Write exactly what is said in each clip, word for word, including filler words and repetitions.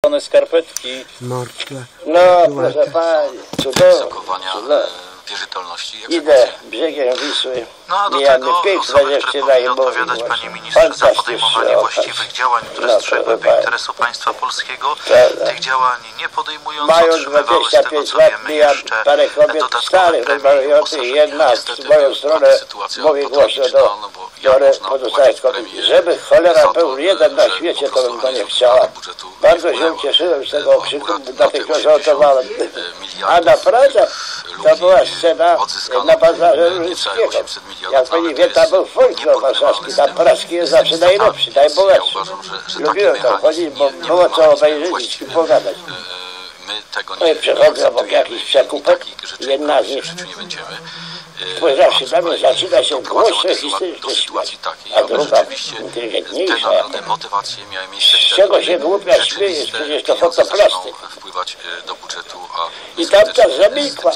skarpetki. Martwe. No, proszę pani, cudownie. Wierzytelności. Idę brzegiem Wisły. No a do Mijamy tego pięć, osoby, które powinny odpowiadać Panie Ministrze za podejmowanie właściwych działań, które no, strzegłyby interesu państwa polskiego. Prawda. Tych działań nie podejmując Mają otrzymywały z dwadzieścia tego, pięć co lat, wiemy, mijam jeszcze parę kobiet dodatkowe starych, premie i wymawiających, uposażenie. jedna Niestety, w moją stronę sytuacja mówi głośno do patologiczna, no bo jak biorę można pozostałych płacić kobiet. premię Żeby cholera za to, był jeden na że świecie, po to prostu bym to nie organizacja chciała. budżetu nie Bardzo się wpłynęła. ucieszyłem z tego No, okrzyku, akurat dlatego tych żartowałem. A naprawdę to była scena na bazarze Rurzyckiego. Jak pani wie, tam był folklor warszawski, tam Praski jest zawsze najlepszy, najbogatszy. Lubiłem tam chodzić, bo było co obejrzeć i pogadać. No i przechodzę obok jakichś przekupek, jedna z nich, spojrzawszy na mnie, zaczyna się głośno historycznie śmiać, a druga inteligentniejsza. Z czego się głupia śmiejesz, przecież to fotoplastyk. I tamta zamilkła.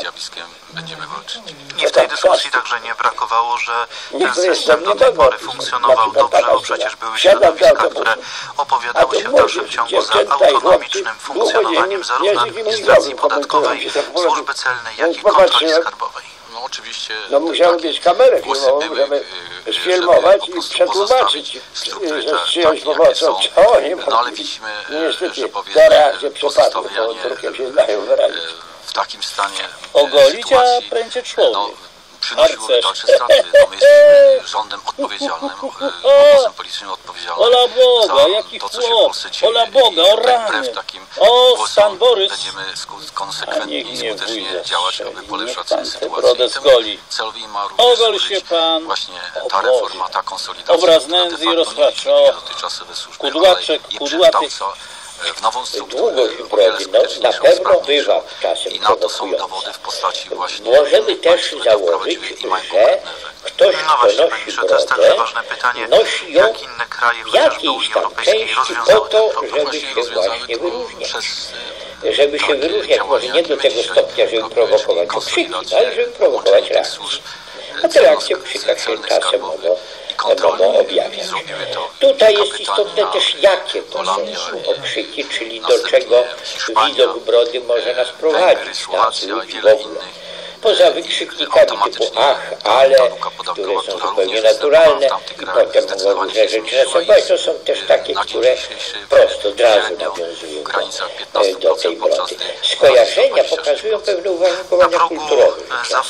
I w tej dyskusji także nie brakowało, że ten system do tej pory funkcjonował dobrze, bo przecież były środowiska, które opowiadały się w dalszym ciągu za autonomicznym funkcjonowaniem zarówno administracji podatkowej, służby celnej, jak i kontroli skarbowej. No oczywiście. No musiały mieć kamerę filmową, żeby sfilmować i przetłumaczyć, że przyjąć pomocą co nie no ale widzimy, niestety te reakcje przypadku, bo drukiem się zdają wyrazić. W takim stanie ogolić, a będzie człowiek. No, przynosiły dalsze straty. No, my jesteśmy rządem odpowiedzialnym, obozem policyjnym odpowiedzialnym Ola Boga, za jaki to, co się w chłop, Polsce dzieje. Ola Boga, o rany, o Stan Borys. Będziemy konsekwentnie i skutecznie działać, aby polepszać sytuację. Brodę zgoli. Celowi ma Ogol się pan. Właśnie ta reforma, ta konsolidacja, obraz nędzy i rozpaczu. Kudłaczek, kudłaty. W nową strukturę, długo się prowadzi, no, na pewno bywa czasem i na to są dowody w postaci właśnie możemy też założyć, że ktoś, no kto właśnie, nosi że to jest także brodę, ważne pytanie, nosi ją jak inne kraje, w chociażby jakiejś Unii tam Europejskiej, części rozwiązały po to, ten problem. żeby się właśnie wyróżniać. Przez, żeby się wyróżniać, może nie do tego stopnia, żeby prowokować okrzyki, ale żeby prowokować reakcję. A te reakcje okrzyka się czasem mogą mogą objawiać. Tutaj jest istotne też, jakie to są okrzyki, czyli do czego widok brody może nas prowadzić, nas ludzi w ogóle. Poza wykrzyknikami typu ach, ale, które są zupełnie naturalne i potem mogą różne rzeczy następować, to są też takie, które prosto od razu nawiązują do, do tej brody. Skojarzenia pokazują pewne uwarunkowania kulturowe.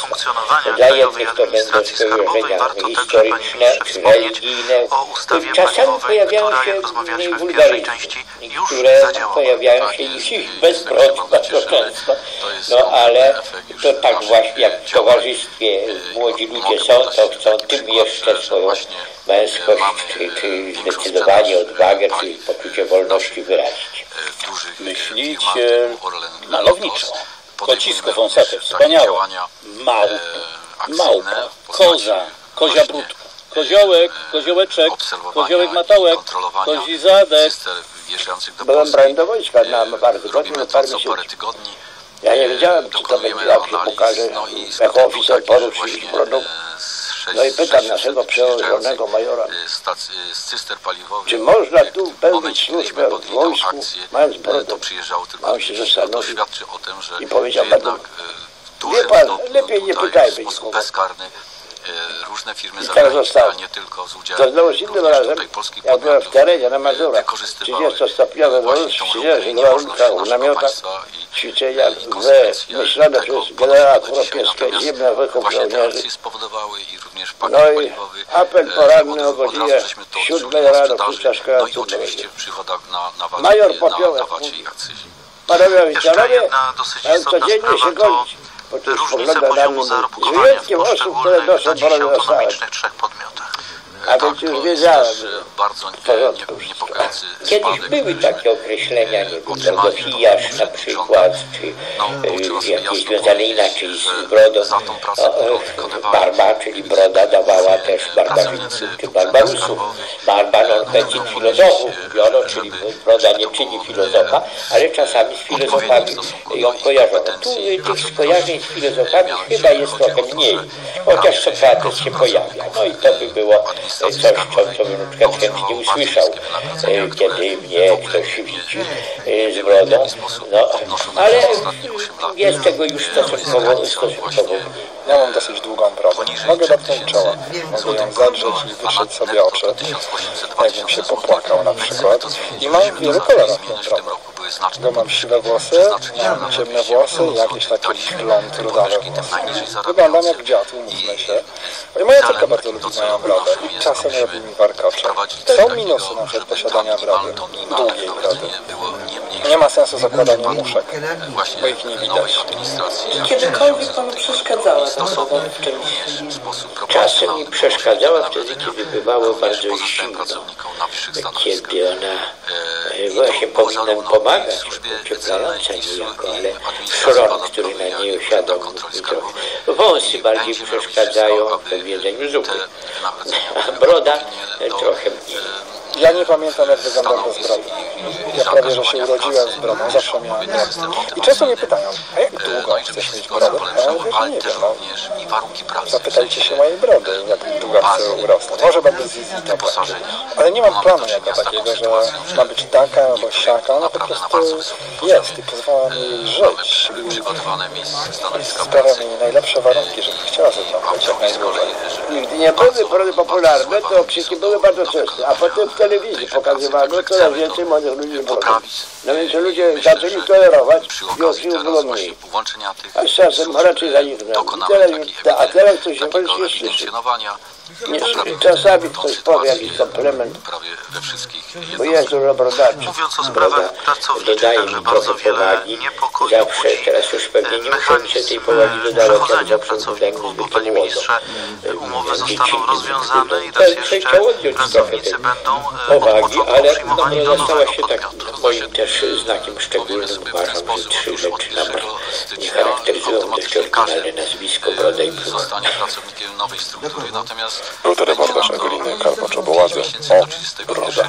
Dla jednych to będą skojarzenia historyczne, religijne, czasami pojawiają się wulgaryzmy, które pojawiają się i bez brody bardzo często, no ale to tak właśnie jak w towarzystwie młodzi ludzie są, to chcą tym jeszcze swoją męskość, czy, czy zdecydowanie odwagę, czy poczucie wolności wyrazić. Myślicie malowniczo, kocisko wąsate, wspaniałe, małpa, małpa, koza, kozia brudka, koziołek, koziołeczek, koziołek matołek, kozi zadek. Byłem brałem do wojska na bardzo godzinę, parę miesięcy. Ja nie wiedziałem, czy to będzie, jak się pokaże, jako oficer poruczyć produkt. No i pytam naszego przełożonego majora, czy można tu pełnić służbę w wojsku, mając brodę? A on się zastanowił i powiedział, wie pan, lepiej nie pytajmy nikogo. Różne firmy zagraniczne, nie tylko z udziałem. To znowu innym razem, jak byłem w terenie na Mazurach, trzydziestostopniowe wojsko, trzydzieści w namiotach, ćwiczenia wymyślone przez generała Kuropieskiego, zimny wychów żołnierzy. No i apel poranny o godzinie siódmej rano puszcza szkoła cudownie. Major Popiołek mówi, panowie oficerowie, mają codziennie się gonić. Różnice poziomu zarobkowania w poszczególnych dla dzisiaj autonomicznych trzech podmiotach. A więc już wiedziałem, bardzo niepokojący Kiedyś były takie określenia, nie wiem, drogofijarz na przykład, czy jakieś związane inaczej z brodą. Barba, czyli broda, dawała też barbarzyńców czy barbarusów. Barba non fecit filozofów, mówiono, czyli broda nie czyni filozofa, ale czasami z filozofami ją kojarzono. Tu tych skojarzeń z filozofami chyba jest trochę mniej, chociaż Sokrates się pojawia. No i to by było coś, co, co bym na przykład chętnie usłyszał, kiedy mnie ktoś widzi z brodą, no, ale jest tego już stosunkowo, stosunkowo. Ja mam dosyć długą brodę. Mogę dotknąć czoła, mogę ją zadrzeć i wyszeć sobie oczy, jakbym się popłakał na przykład. I mam w wielu kolorach tę brodę. Bo mam siwe włosy, mam ciemne włosy, jakieś takie blond, rudawe włosy. Wyglądam jak dziad, umówmy się. I moja córka bardzo lubi moją brodę i czasem robi mi warkocze. Są minusy na przykład posiadania brody, długiej brody. Nie ma sensu zakładania muszek, bo ich nie widać. Kiedykolwiek panu przeszkadzała ta broda w czymś? Czasem mi przeszkadzała wtedy, kiedy bywało bardzo zimno, kiedy ona właśnie powinnam pomagać, ocieplająca niejako, ale szron, który na niej osiadał, mi trochę. Wąsy bardziej przeszkadzają w jedzeniu zupy, a broda trochę mniej. Ja nie pamiętam, jak wyglądam bez brody. Ja prawie, że się urodziłem z brodą, zawsze miałem brodę. I często mnie pytają, a jak długo chcesz mieć brodę? A ja mówię, że nie wiem, no. Zapytajcie się mojej brody, jak długo chcę urosnąć. Może będę z Izita płacił. Ale nie mam planu jako takiego, że ma być taka albo siaka. Ona po prostu jest i pozwala mi żyć. I sprawia mi najlepsze warunki, żebym chciała ze mną być jak najdłużej. Gdy nie były brody popularne, to okrzyki były bardzo częste, a potem w telewizji pokazywano coraz więcej młodych ludzi brody. No więc ludzie zaczęli tolerować i okrzyków było mniej. A z czasem raczej za nich nie. A teraz to się wręcz nie słyszy. Nie, czasami ktoś powie jakiś komplement, bo jest dużo brodaczy. Mówiąc o sprawach pracowniczych, także bardzo wiele niepokoi zawsze, teraz już pewnie nie muszę się tej powagi dodawać. Przechodzenie pracowników, bo panie ministrze, umowy zostaną rozwiązane i raz jeszcze pracownicy będą od początku przyjmowani do nowego podmiotu. Moim też znakiem szczególnym uważam, że trzy rzeczy nam nie charakteryzują dość oryginalne nazwisko, broda i brzuch. Zostanie pracownikiem nowej struktury, natomiast Był to reportaż Eweliny Karpacz-Oboładzy o brodach.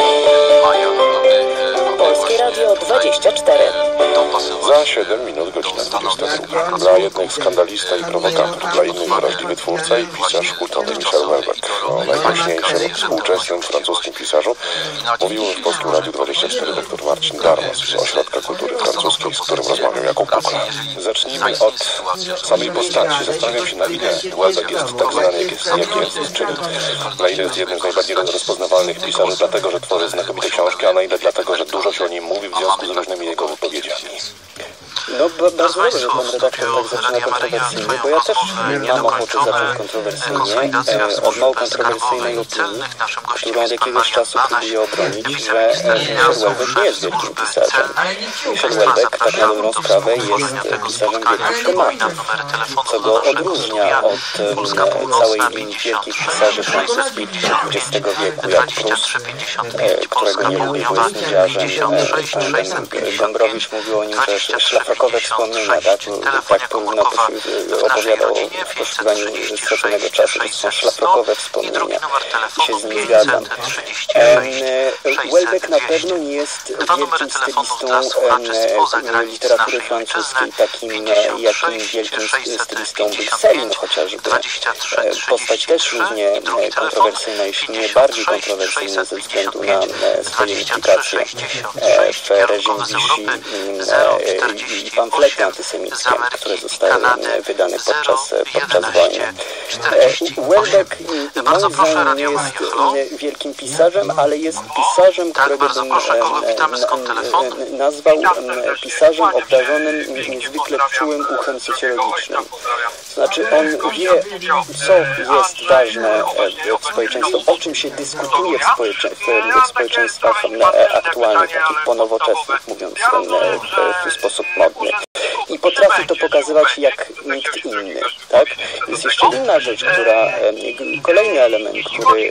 Polskie Radio dwadzieścia cztery. Za siedem minut godzina dwudziesta druga. Dla jednych skandalista i prowokator, dla innych wrażliwy twórca i pisarz kultowy Michel Houellebecq. O najgłośniejszym współczesnym francuskim pisarzu mówił w Polskim Radiu dwadzieścia cztery doktor Marcin Darmos z Ośrodka Kultury Francuskiej, z którym rozmawiał Jakub Kukla. Zacznijmy od samej postaci. Zastanawiam się, na ile Houellebecq jest tak znany, jak jest, jak jest, czyli na ile jest jednym z najbardziej rozpoznawalnych pisarzy, dlatego że tworzy znakomite książki, a na ile dlatego, że dużo się o nim mówi w związku z różnymi jego wypowiedziami. No b- bardzo dobrze, że pan redaktor tak zaczyna kontrowersyjnie, bo ja też mam ochotę zacząć kontrowersyjnie, e, od mało kontrowersyjnej opinii, którą od jakiegoś czasu próbuję obronić, że Michel Houellebecq nie jest wielkim pisarzem. Michel Houellebecq, tak na dobrą sprawę, jest pisarzem wielkich tematów, co go odróżnia od e, całej linii wielkich pisarzy francuskich dwudziestego wieku, jak Proust, e, którego nie lubię, bo jest nudziarzem. E, Gombrowicz mówił o nim też szlafrokowe wspomnienia, tak? Tak trudno opowiadał o poszukiwaniu straconego czasu, to są szlafrokowe wspomnienia i się z nim zgadzam. Houellebecq na pewno nie jest wielkim stylistą literatury francuskiej, takim jakim wielkim stylistą był Céline chociażby. Postać też równie kontrowersyjna, jeśli nie bardziej kontrowersyjna ze względu na swoje implikacje w reżim Vichy i pamflety antysemickie, które zostały wydane podczas, podczas wojny. Houellebecq moim zdaniem nie jest wielkim pisarzem, ale jest pisarzem, którego bym nazwał pisarzem obdarzonym niezwykle czułym uchem socjologicznym. Znaczy on wie, co jest ważne w społeczeństwie, o czym się dyskutuje w, społecze w społeczeństwach aktualnych, takich ponowoczesnych, mówiąc w, w sposób modny. I potrafi to pokazywać jak nikt inny, tak? Jest jeszcze inna rzecz, która, kolejny element, który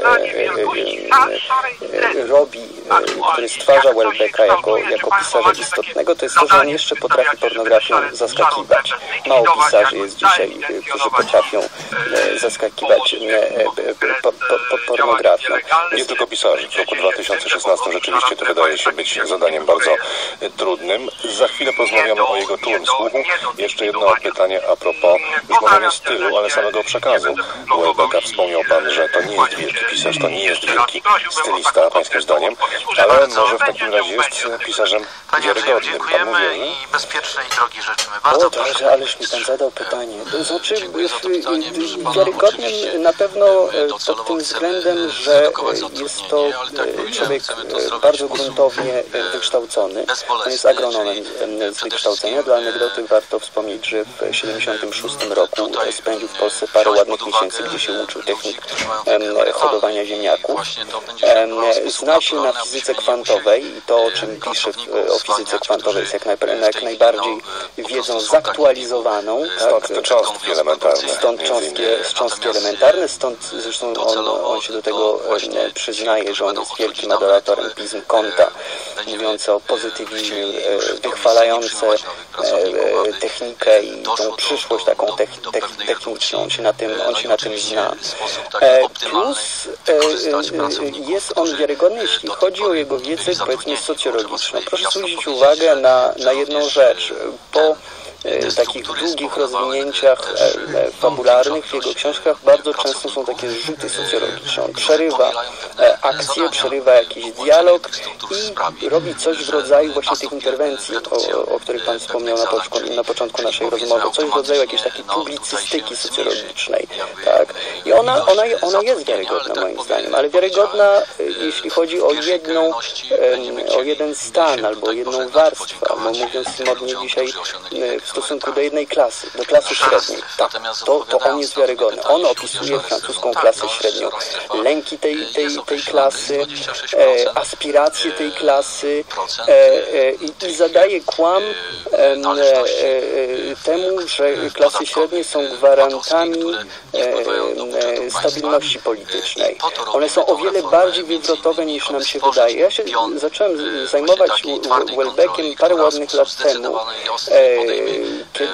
robi, który stwarza Houellebecqa jako, jako pisarza istotnego, to jest to, że on jeszcze potrafi pornografią zaskakiwać. Mało pisarzy jest dzisiaj, którzy potrafią zaskakiwać po, po, po pornografią. Nie tylko pisarzy. W roku dwa tysiące szesnastym rzeczywiście to wydaje się być zadaniem bardzo trudnym. Za chwilę porozmawiamy o jego czułym słuchu. Jeszcze jedno pytanie a propos już może nie stylu, ale samego przekazu Houellebecqa. Wspomniał pan, że to nie jest wielki pisarz, to nie jest wielki stylista, pańskim zdaniem, ale może w takim razie jest pisarzem wiarygodnym. Dziękujemy i bezpiecznej drogi życzymy. Bardzo o, dobrze, ależ mi pan zadał pytanie. Znaczy, wiarygodnym na pewno pod tym względem, że jest to człowiek bardzo gruntownie wykształcony. On jest agronomem z wykształcenia. Dla anegdoty warto wspomnieć, że w siedemdziesiątym szóstym roku spędził w Polsce parę ładnych miesięcy, gdzie się uczył technik hodowania ziemniaków. Zna się na fizyce kwantowej i to, o czym pisze o fizyce kwantowej, jest jak, najpr- jak najbardziej wiedzą zaktualizowaną. Stąd te cząstki elementarne. Stąd cząstki, cząstki elementarne, stąd zresztą on, on się do tego przyznaje, że on jest wielkim adoratorem pism Comte'a, mówiące o pozytywizmie, wychwalające technikę i tą przyszłość taką tech- tech- techniczną. On się na tym, on się na tym zna. Plus jest on wiarygodny, jeśli chodzi o jego wiedzę, powiedzmy, socjologiczną. Proszę zwrócić uwagę na, na jedną rzecz. Po w takich długich rozwinięciach fabularnych w jego książkach bardzo często są takie rzuty socjologiczne. On przerywa akcję, przerywa jakiś dialog i robi coś w rodzaju właśnie tych interwencji, o, o których pan wspomniał na początku, na początku naszej rozmowy. Coś w rodzaju jakiejś takiej publicystyki socjologicznej. Tak? I ona, ona, ona jest wiarygodna moim zdaniem, ale wiarygodna jeśli chodzi o jedną, o jeden stan albo jedną warstwę, bo mówiąc modnie dzisiaj w stosunku do jednej klasy, do klasy średniej. Tak, to, to on jest wiarygodny. On opisuje francuską klasę średnią. Lęki tej, tej, tej klasy, e, aspiracje tej klasy e, e, i, i zadaje kłam e, e, temu, że klasy średnie są gwarantami e, e, stabilności politycznej. One są o wiele bardziej wywrotowe niż nam się wydaje. Ja się zacząłem zajmować Houellebecqiem parę ładnych lat temu, e, kiedy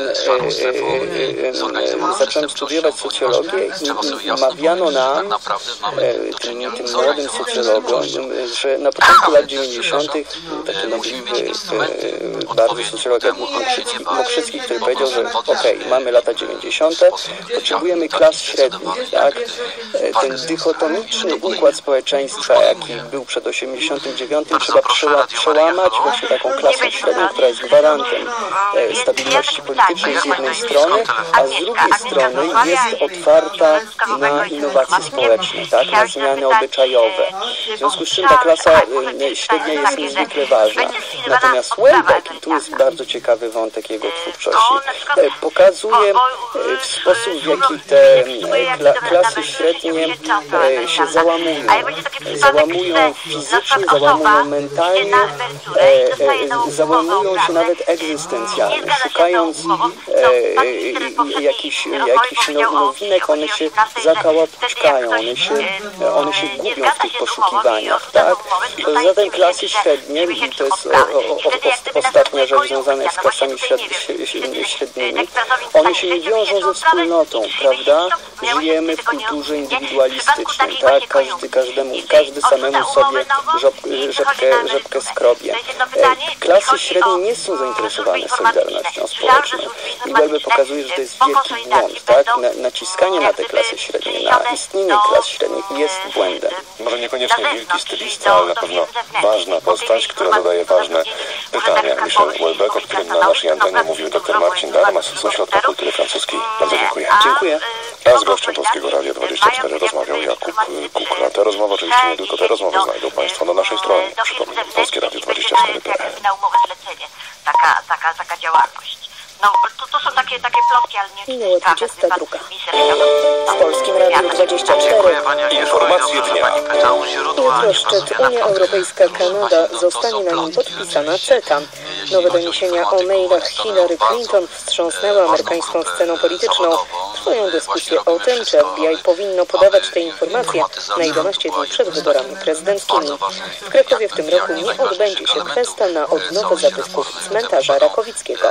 e, e, e, zacząłem studiować socjologię i mawiano nam, e, tym, tym młodym socjologom, że na początku lat dziewięćdziesiątych taki nobliwy e, bardzo socjolog Mokrzycki, Mokrzycki, który powiedział, że okej, okay, mamy lata dziewięćdziesiąte, potrzebujemy klas średnich, tak? Ten dychotomiczny układ społeczeństwa, jaki był przed osiemdziesiątym dziewiątym, trzeba przeła przełamać właśnie taką klasę średnią, która jest gwarantem e, stabilności politycznej z jednej strony, a z drugiej strony jest otwarta na innowacje społeczne, tak? Na zmiany obyczajowe. W związku z czym ta klasa e, średnia jest niezwykle ważna. Natomiast Houellebecq, i tu jest bardzo ciekawy wątek jego twórczości, e, pokazuje e, w sposób, w jaki te e, kla klasy średnie e, się załamują. Załamują fizycznie, załamują mentalnie, e, e, załamują się nawet egzystencjalnie. Szukając e, jakichś jakichś nowinek, one się zakałaczkają, one się, one się gubią w tych poszukiwaniach, tak? Zatem klasy średnie, i to jest o, o, o, ostatnia rzecz związana z klasami średnimi, one się nie wiążą ze wspólnotą, prawda? Żyjemy w kulturze indywidualistycznej, tak? Każdy, każdemu, każdy samemu sobie rzepkę, rzepkę skrobie. Klasy średnie nie są zainteresowane solidarnością społeczną. I Houellebecq pokazuje, że to jest wielki błąd, tak? Na, naciskanie na te klasy średnie, na istnienie klas średnich jest błędem. Może niekoniecznie wielki stylista, ale na pewno ważna postać, która zadaje ważne pytania. Michel Houellebecq, o którym na naszej antenie mówił dr Marcin Darmas z Ośrodka Kultury Francuskiej. Bardzo dziękuję. Dziękuję. A z gościem Polskiego Radia dwadzieścia cztery rozmawiał Jakub Kukla. Te rozmowy, oczywiście nie tylko te rozmowy, znajdą Państwo na naszej stronie. Przypomnę, Polskie Radio dwadzieścia cztery kropka p l. Na umowę zlecenie. Taka, taka, taka działalność. No, to, to są takie, takie plotki, ale nie minęła dwudziesta druga. W Polskim Radiu dwadzieścia cztery. Informacje dnia. Jutro szczyt Unia Europejska-Kanada zostanie na nim podpisana CETA. Nowe doniesienia o mailach Hillary Clinton wstrząsnęły amerykańską sceną polityczną. Trwają dyskusje o tym, czy F B I powinno podawać te informacje na jedenaście dni przed wyborami prezydenckimi. W Krakowie w tym roku nie odbędzie się festa na odnowę zabytków cmentarza Rakowickiego.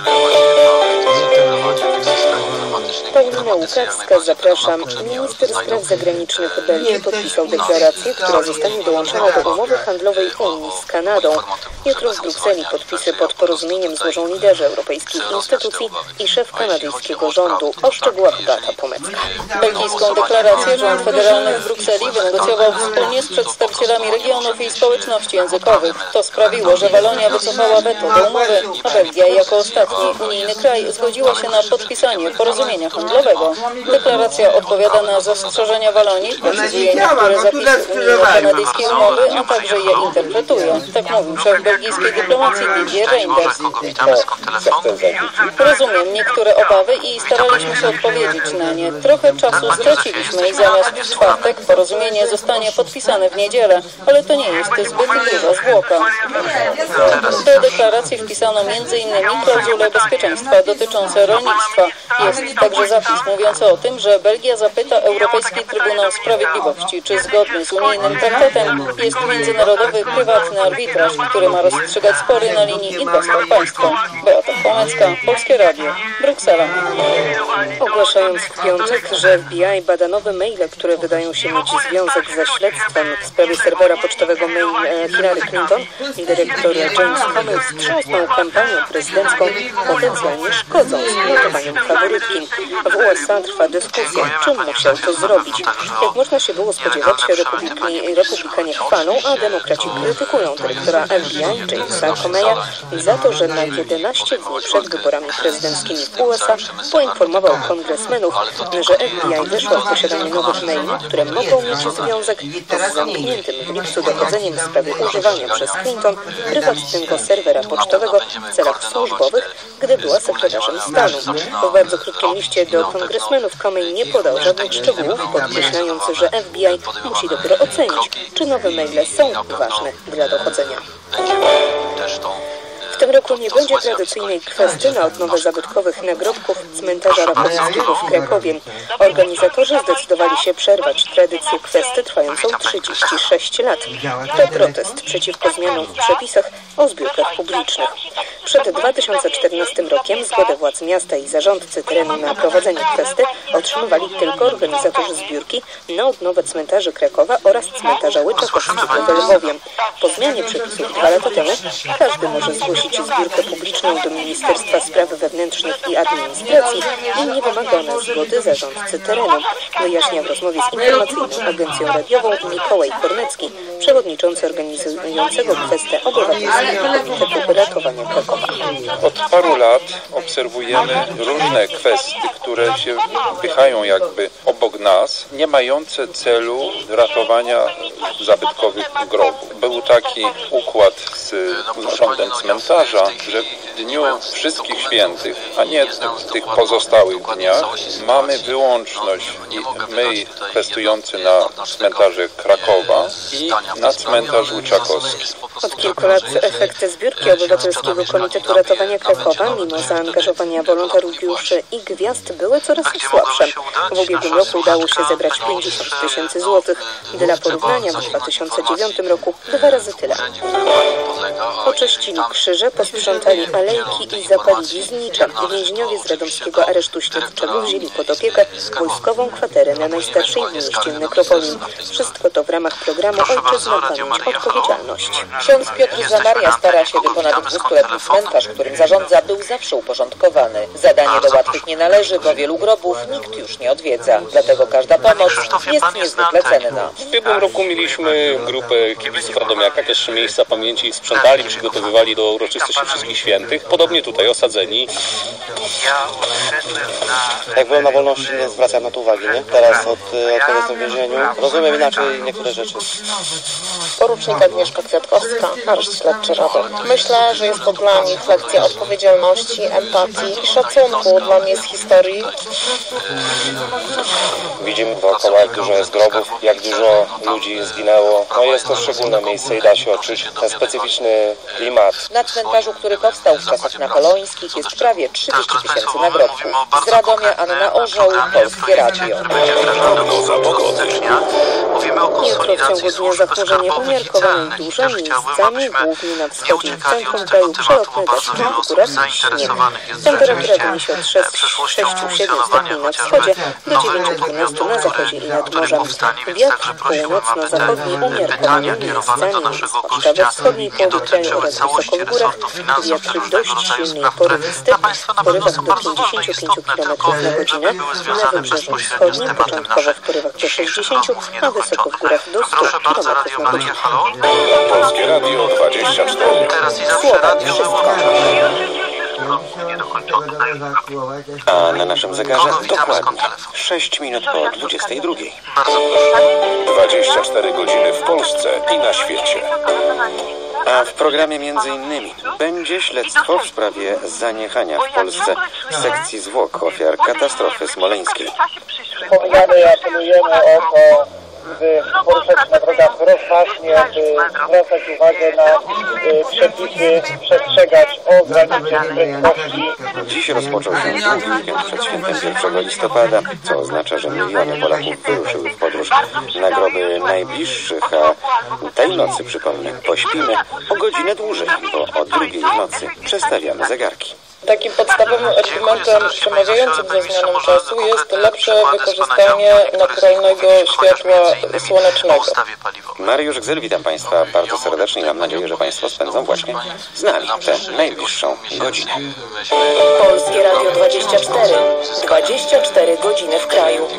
Paulina Łukawska, zapraszam. Minister spraw zagranicznych Belgii podpisał deklarację, która zostanie dołączona do umowy handlowej Unii z Kanadą. Jutro w Brukseli podpisy pod porozumieniem złożą liderzy europejskich instytucji i szef kanadyjskiego rządu. O szczegółach Beata Pomecka. Belgijską deklarację rząd federalny w Brukseli wynegocjował wspólnie z przedstawicielami regionów i społeczności językowych. To sprawiło, że Walonia wycofała weto do umowy, a Belgia jako ostatni unijny kraj zgodziła się na podpisanie porozumienia handlowego. Deklaracja odpowiada na zastrzeżenia Walonii, precyzuje niektóre zapisy unijno-kanadyjskiej umowy, a także je interpretuje. Tak mówił szef belgijskiej dyplomacji Didier Reynders. Rozumiem niektóre obawy i staraliśmy się odpowiedzieć na nie. Trochę czasu straciliśmy i zamiast w czwartek porozumienie zostanie podpisane w niedzielę, ale to nie jest zbyt duża zwłoka. Do deklaracji wpisano między innymi klauzule bezpieczeństwa dotyczące rolnictwa. Jest także zapis mówiący o tym, że Belgia zapyta Europejski Trybunał Sprawiedliwości, czy zgodnie z unijnym traktatem jest międzynarodowy prywatny arbitraż, który ma rozstrzygać spory na linii inwestor-państwo. Beata Pomecka, Polskie Radio, Bruksela. Ogłaszając w piątek, że F B I bada nowe maile, które wydają się mieć związek ze śledztwem w sprawie serwera pocztowego mail Hillary Clinton, i dyrektor James Comey wstrząsnął kampanią prezydencką, potencjalnie szkodząc notowaniom faworytki. W U S A trwa dyskusja, czym musiał to zrobić. Jak można się było spodziewać, republikanie, republikanie chwalą, a demokraci krytykują dyrektora F B I Jamesa Comeya za to, że na jedenaście dni przed wyborami prezydenckimi w U S A poinformował kongresmenów, że F B I wyszło w posiadanie nowych maili, które mogą mieć związek z zamkniętym w lipcu dochodzeniem w sprawie używania przez Clinton prywatnego serwera pocztowego w celach służbowych, gdy była sekretarzem stanu. W bardzo krótkim liście do kongresmenów Comey nie podał żadnych szczegółów, podkreślając, że F B I musi dopiero ocenić, czy nowe maile są ważne dla dochodzenia. W tym roku nie będzie tradycyjnej kwestii na odnowę zabytkowych nagrobków cmentarza Rakowskiego w Krakowie. Organizatorzy zdecydowali się przerwać tradycję kwesty trwającą trzydzieści sześć lat. To protest przeciwko zmianom w przepisach o zbiórkach publicznych. Przed dwa tysiące czternastym rokiem zgodę władz miasta i zarządcy terenu na prowadzenie kwesty otrzymywali tylko organizatorzy zbiórki na odnowę cmentarzy Krakowa oraz cmentarza Łyczakowskiego we Lwowie. Po zmianie przepisów dwa lata temu każdy może zgłosić zbiórkę publiczną do Ministerstwa Spraw Wewnętrznych i Administracji i nie wymaga ona zgody zarządcy terenu, wyjaśnia w rozmowie z informacyjną agencją radiową Mikołaj Kornecki, przewodniczący organizującego kwestię Obywatelskiego Komitetu Ratowania Krakowa. Od paru lat obserwujemy różne kwestie, które się wpychają jakby obok nas, nie mające celu ratowania zabytkowych grobów. Był taki układ z zarządem cmentarza, że w dniu wszystkich świętych, a nie w tych pozostałych dniach, mamy wyłączność i my kwestionujący na cmentarze Krakowa i na cmentarz Łyczakowski. Od kilku lat efekty zbiórki Obywatelskiego Komitetu Ratowania Krakowa, mimo zaangażowania wolontariuszy i gwiazd, były coraz słabsze. W ubiegłym roku udało się zebrać pięćdziesiąt tysięcy złotych. Dla porównania w dwa tysiące dziewiątym roku dwa razy tyle. Oczyścili krzyże, posprzątali alejki i zapalili znicze. Więźniowie z radomskiego aresztu śledczego wzięli pod opiekę wojskową kwaterę na najstarszej w mieście nekropolii. Wszystko to w ramach programu Ojczyzna, Pamięć, Odpowiedzialność. Ksiądz Piotr Zamaria stara się, by ponad dwustuletni cmentarz, którym zarządza, był zawsze uporządkowany. Zadanie do łatwych nie należy, bo wielu grobów nikt już nie odwiedza. Dlatego każda pomoc jest niezwykle cenna. W ubiegłym roku mieliśmy grupę kibiców Radomiaka, też miejsca pamięci sprzątali, przygotowywali do uroczystości Wszystkich Świętych. Podobnie tutaj osadzeni. Jak byłem na wolności, nie zwracam na to uwagi, nie? Teraz od, od jestem w więzieniu, rozumiem inaczej niektóre rzeczy. Porucznik Agnieszka Kwiatkowska, areszt śledczy Radom. Myślę, że jest to dla nich lekcja odpowiedzialności, empatii i szacunku dla miejsc historii. Widzimy dookoła, jak dużo jest grobów, jak dużo ludzi zginęło. No jest to szczególne miejsce i da się odczuć ten specyficzny klimat. Na cmentarzu, który powstał w czasach napoleońskich, jest prawie trzydzieści tysięcy nagrobków. Z Radomia Anna Orzeł, Polskie Radio. Jutro w ciągu dnia zachmurzenie umiarkowane i duże, miejscami, głównie na wschodzie i centrum kraju przelotne deszcz, w górach śnieg. Temperatura wyniesie od sześciu do siedmiu stopni na wschodzie do dziewięciu do dwunastu na zachodzie i nad morzem. Wiatr północno-zachodni umiarkowany, miejscami, zwłaszcza we wschodniej połowie kraju oraz wysoko w górach, wiatr dość silny i porywisty, w porywach do pięćdziesiąt pięć kilometrów na godzinę, na wybrzeżu wschodnim początkowo w porywach do sześćdziesięciu, a wysoko w górach do stu kilometrów na godzinę. Polskie Radio dwadzieścia cztery. Słowa wszystko. A na naszym zegarze dokładnie sześć minut po dwudziestej drugiej. dwadzieścia cztery godziny w Polsce i na świecie. A w programie między innymi będzie śledztwo w sprawie zaniechania w Polsce sekcji zwłok ofiar katastrofy smoleńskiej. Wspominamy i apelujemy o to, by poruszać na drogach rozważnie, by zwracać uwagę na y, przepisy, przestrzegać ograniczeń prędkości. Dziś rozpoczął się długi weekend przed świętem pierwszego listopada, co oznacza, że miliony Polaków wyruszyły w podróż na groby najbliższych, a tej nocy, przypomnę, pośpimy o godzinę dłużej, bo o drugiej w nocy przestawiamy zegarki. Takim podstawowym argumentem przemawiającym za zmianą czasu jest lepsze wykorzystanie naturalnego światła słonecznego. Mariusz Gzyl, witam Państwa bardzo serdecznie i mam nadzieję, że Państwo spędzą właśnie z nami tę najbliższą godzinę. Polskie Radio dwadzieścia cztery. dwadzieścia cztery godziny w kraju.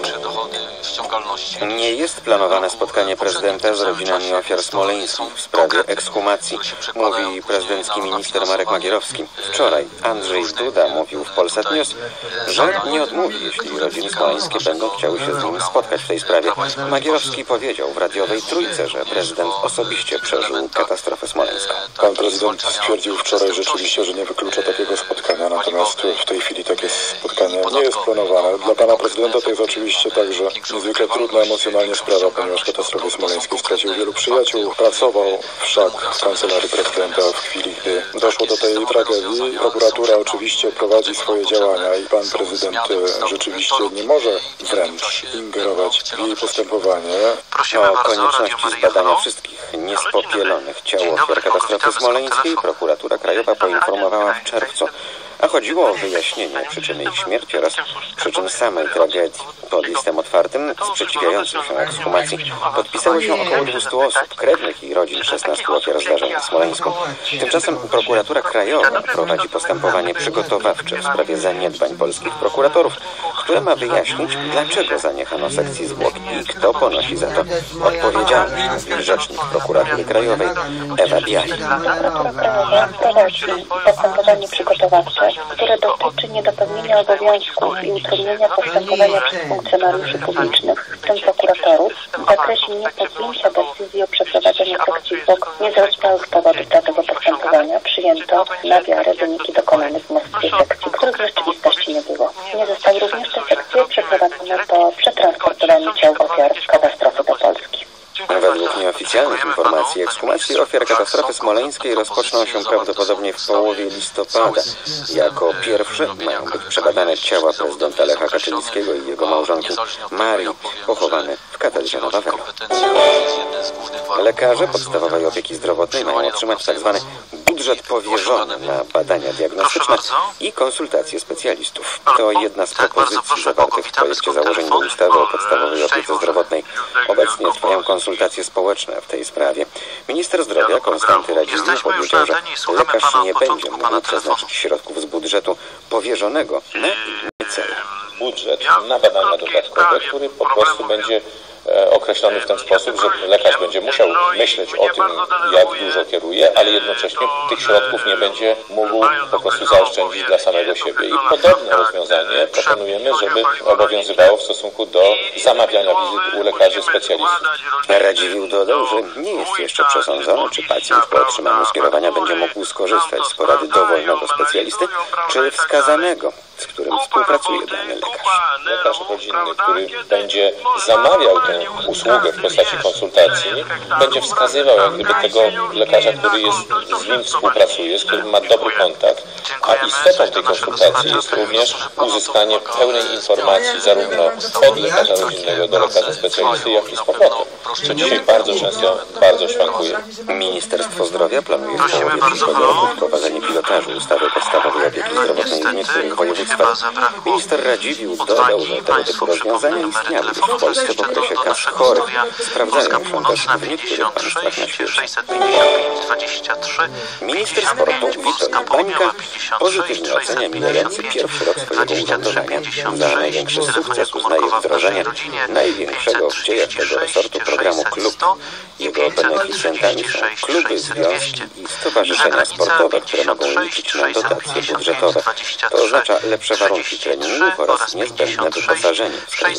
Nie jest planowane spotkanie prezydenta z rodzinami ofiar smoleńskich w sprawie ekshumacji, mówi prezydencki minister Marek Magierowski. Wczoraj Andrzej Duda mówił w Polsat News, że nie odmówi, jeśli rodziny smoleńskie będą chciały się z nim spotkać w tej sprawie. Magierowski powiedział w radiowej Trójce, że prezydent osobiście przeżył katastrofę smoleńską. Pan prezydent stwierdził wczoraj rzeczywiście, że nie wyklucza takiego spotkania, natomiast w tej chwili takie spotkanie nie jest planowane. Dla pana prezydenta to jest oczywiście także niezwykle trudna emocjonalnie sprawa, ponieważ katastrofy smoleńskiej stracił wielu przyjaciół. Pracował wszak w kancelarii prezydenta w chwili, gdy doszło do tej tragedii. Prokuratura oczywiście prowadzi swoje działania i pan prezydent rzeczywiście nie może wręcz ingerować w jej postępowanie. O konieczności zbadania wszystkich niespopielonych ciał ofiar katastrofy smoleńskiej prokuratura krajowa poinformowała w czerwcu, a chodziło o wyjaśnienie przyczyny ich śmierci oraz przyczyn samej tragedii. Pod listem otwartym sprzeciwiającym się ekshumacji podpisało się około dwustu osób, krewnych i rodzin szesnastu ofiar zdarzenia w Smoleńsku. Tymczasem prokuratura krajowa prowadzi postępowanie przygotowawcze w sprawie zaniedbań polskich prokuratorów, które ma wyjaśnić, dlaczego zaniechano sekcji zwłok i kto ponosi za to odpowiedzialność, mówi rzecznik prokuratury krajowej Ewa Biali. Prokuratura krajowa prowadzi postępowanie przygotowawcze, które dotyczy niedopełnienia obowiązków i utrudnienia postępowania przez funkcjonariuszy publicznych, w tym prokuratorów, w zakresie niepodjęcia decyzji o przeprowadzeniu sekcji zwłok niezrozumiałych powodów dla tego postępowania przyjęto na wiarę wyniki dokonane w Moskwie sekcji, których w rzeczywistości nie było. Nie zostały również te sekcje przeprowadzone po przetransportowaniu ciał ofiar katastrofy do Polski. Według nieoficjalnych informacji ekshumacje ofiar katastrofy smoleńskiej rozpoczną się prawdopodobnie w połowie listopada. Jako pierwsze mają być przebadane ciała prezydenta Lecha Kaczyńskiego i jego małżonki Marii, pochowane w katedrze na Wawelu. Lekarze podstawowej opieki zdrowotnej mają otrzymać tzw. budżet powierzony na badania diagnostyczne i konsultacje specjalistów. To jedna z propozycji zawartych w projekcie założeń do ustawy o podstawowej opiece zdrowotnej. Obecnie trwają konsultacje społeczne w tej sprawie. Minister zdrowia Konstanty Radziwiłł powiedział, że lekarz nie będzie mógł przeznaczyć środków z budżetu powierzonego na inny cel. Budżet na badania dodatkowe, który po prostu będzie określony w ten sposób, że lekarz będzie musiał myśleć o tym, jak dużo kieruje, ale jednocześnie tych środków nie będzie mógł po prostu zaoszczędzić dla samego siebie. I podobne rozwiązanie proponujemy, żeby obowiązywało w stosunku do zamawiania wizyt u lekarzy specjalistów. Radziwiłł dodał, że nie jest jeszcze przesądzone, czy pacjent po otrzymaniu skierowania będzie mógł skorzystać z porady dowolnego specjalisty, czy wskazanego, z którym współpracuje dany lekarz. Lekarz rodzinny, który będzie zamawiał tę usługę w postaci konsultacji, będzie wskazywał jak gdyby tego lekarza, który jest, z nim współpracuje, z którym ma dobry kontakt. A istotą tej konsultacji jest również uzyskanie pełnej informacji zarówno od lekarza rodzinnego do lekarza specjalisty, jak i z powrotem. co dzisiaj bardzo często bardzo szwankuje. Ministerstwo Zdrowia planuje w połowie przyszłego roku wprowadzenie pilotażu ustawy podstawowej opieki zdrowotnej w niektórych województwach. Minister Radziwiłł dodał, że tego typu rozwiązania istniały już w Polsce w okresie kas chorych. Sprawdzają się też w niektórych państwach na świecie. Minister sportu Witold Bańka pozytywnie ocenia mijający pierwszy rok swojego urzędowania. Za największy sukces uznaje wdrożenie największego w dziejach tego resortu programu Klub. Jego beneficjentami są kluby, związki i stowarzyszenia sportowe, które mogą liczyć na dotacje budżetowe. To oznacza lepsze warunki treningów oraz niezbędne wyposażenie.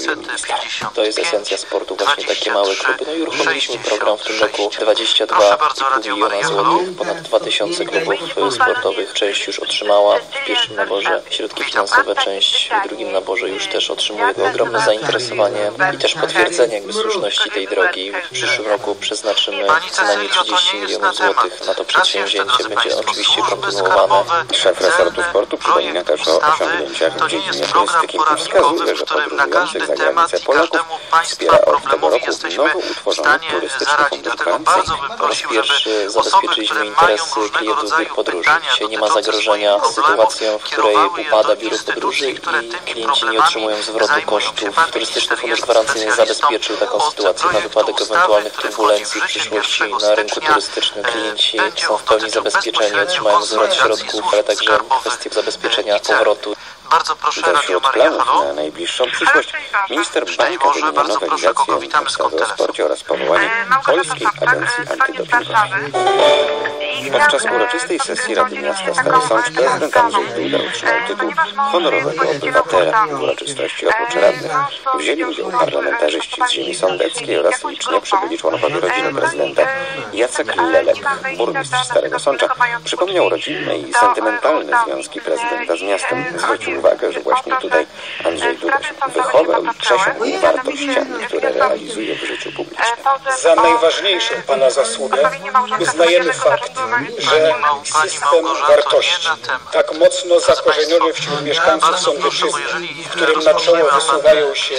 To jest esencja sportu, właśnie takie małe kluby. No i uruchomiliśmy program w tym roku dwadzieścia dwa i pół miliona złotych. Ponad dwa tysiące klubów sportowych. Część już otrzymała w pierwszym naborze środki finansowe, część w drugim naborze już też otrzymuje to ogromne zainteresowanie i też potwierdzenie jakby słuszności tej drogi. W przyszłym roku przeznaczymy co najmniej trzydzieści milionów złotych na to przedsięwzięcie. Będzie oczywiście kontynuowane. Szef resortu sportu przypomina też o osiągnięciach w dziedzinie turystyki. Wskazuje, że podróżujących za granicę Polaków wspiera od tego roku nowo utworzony turystyczny fundusz gwarancyjny. Po raz pierwszy zabezpieczyliśmy interesy klientów biur podróży. Dzisiaj nie ma zagrożenia sytuacją, w której upada biuro podróży i klienci nie otrzymują zwrotu kosztów. Turystyczny fundusz gwarancyjny zabezpieczył taką sytuację na wypadek ewentualnych turbulencji w przyszłości na rynku turystycznym. Klienci są w pełni zabezpieczeni, otrzymają zwrot środków, ale także kwestie zabezpieczenia powrotu. Bardzo proszę, Radio Maryja, halo. Na najbliższą przyszłość minister Bańka wymienia nowelizację ustawy o sporcie oraz powołanie Polskiej Agencji Antydopingowej. Podczas uroczystej sesji Rady Miasta Stary Sącz prezydent Andrzej Duda otrzymał tytuł honorowego obywatela. W uroczystości oprócz radnych wzięli udział parlamentarzyści z ziemi sądeckiej oraz licznie przybyli członkowie rodziny prezydenta. Jacek Lelek, burmistrz Starego Sącza, przypomniał rodzinne i sentymentalne związki prezydenta z miastem. Zwrócił uwagę, że właśnie tutaj Andrzej Duda wychował i przesiąkł wartościami, które realizuje w życiu publicznym. Za najważniejszą Pana zasługę uznajemy fakt, że system wartości, tak mocno zakorzeniony wśród mieszkańców Sądecczyzny, w którym na czoło wysuwają się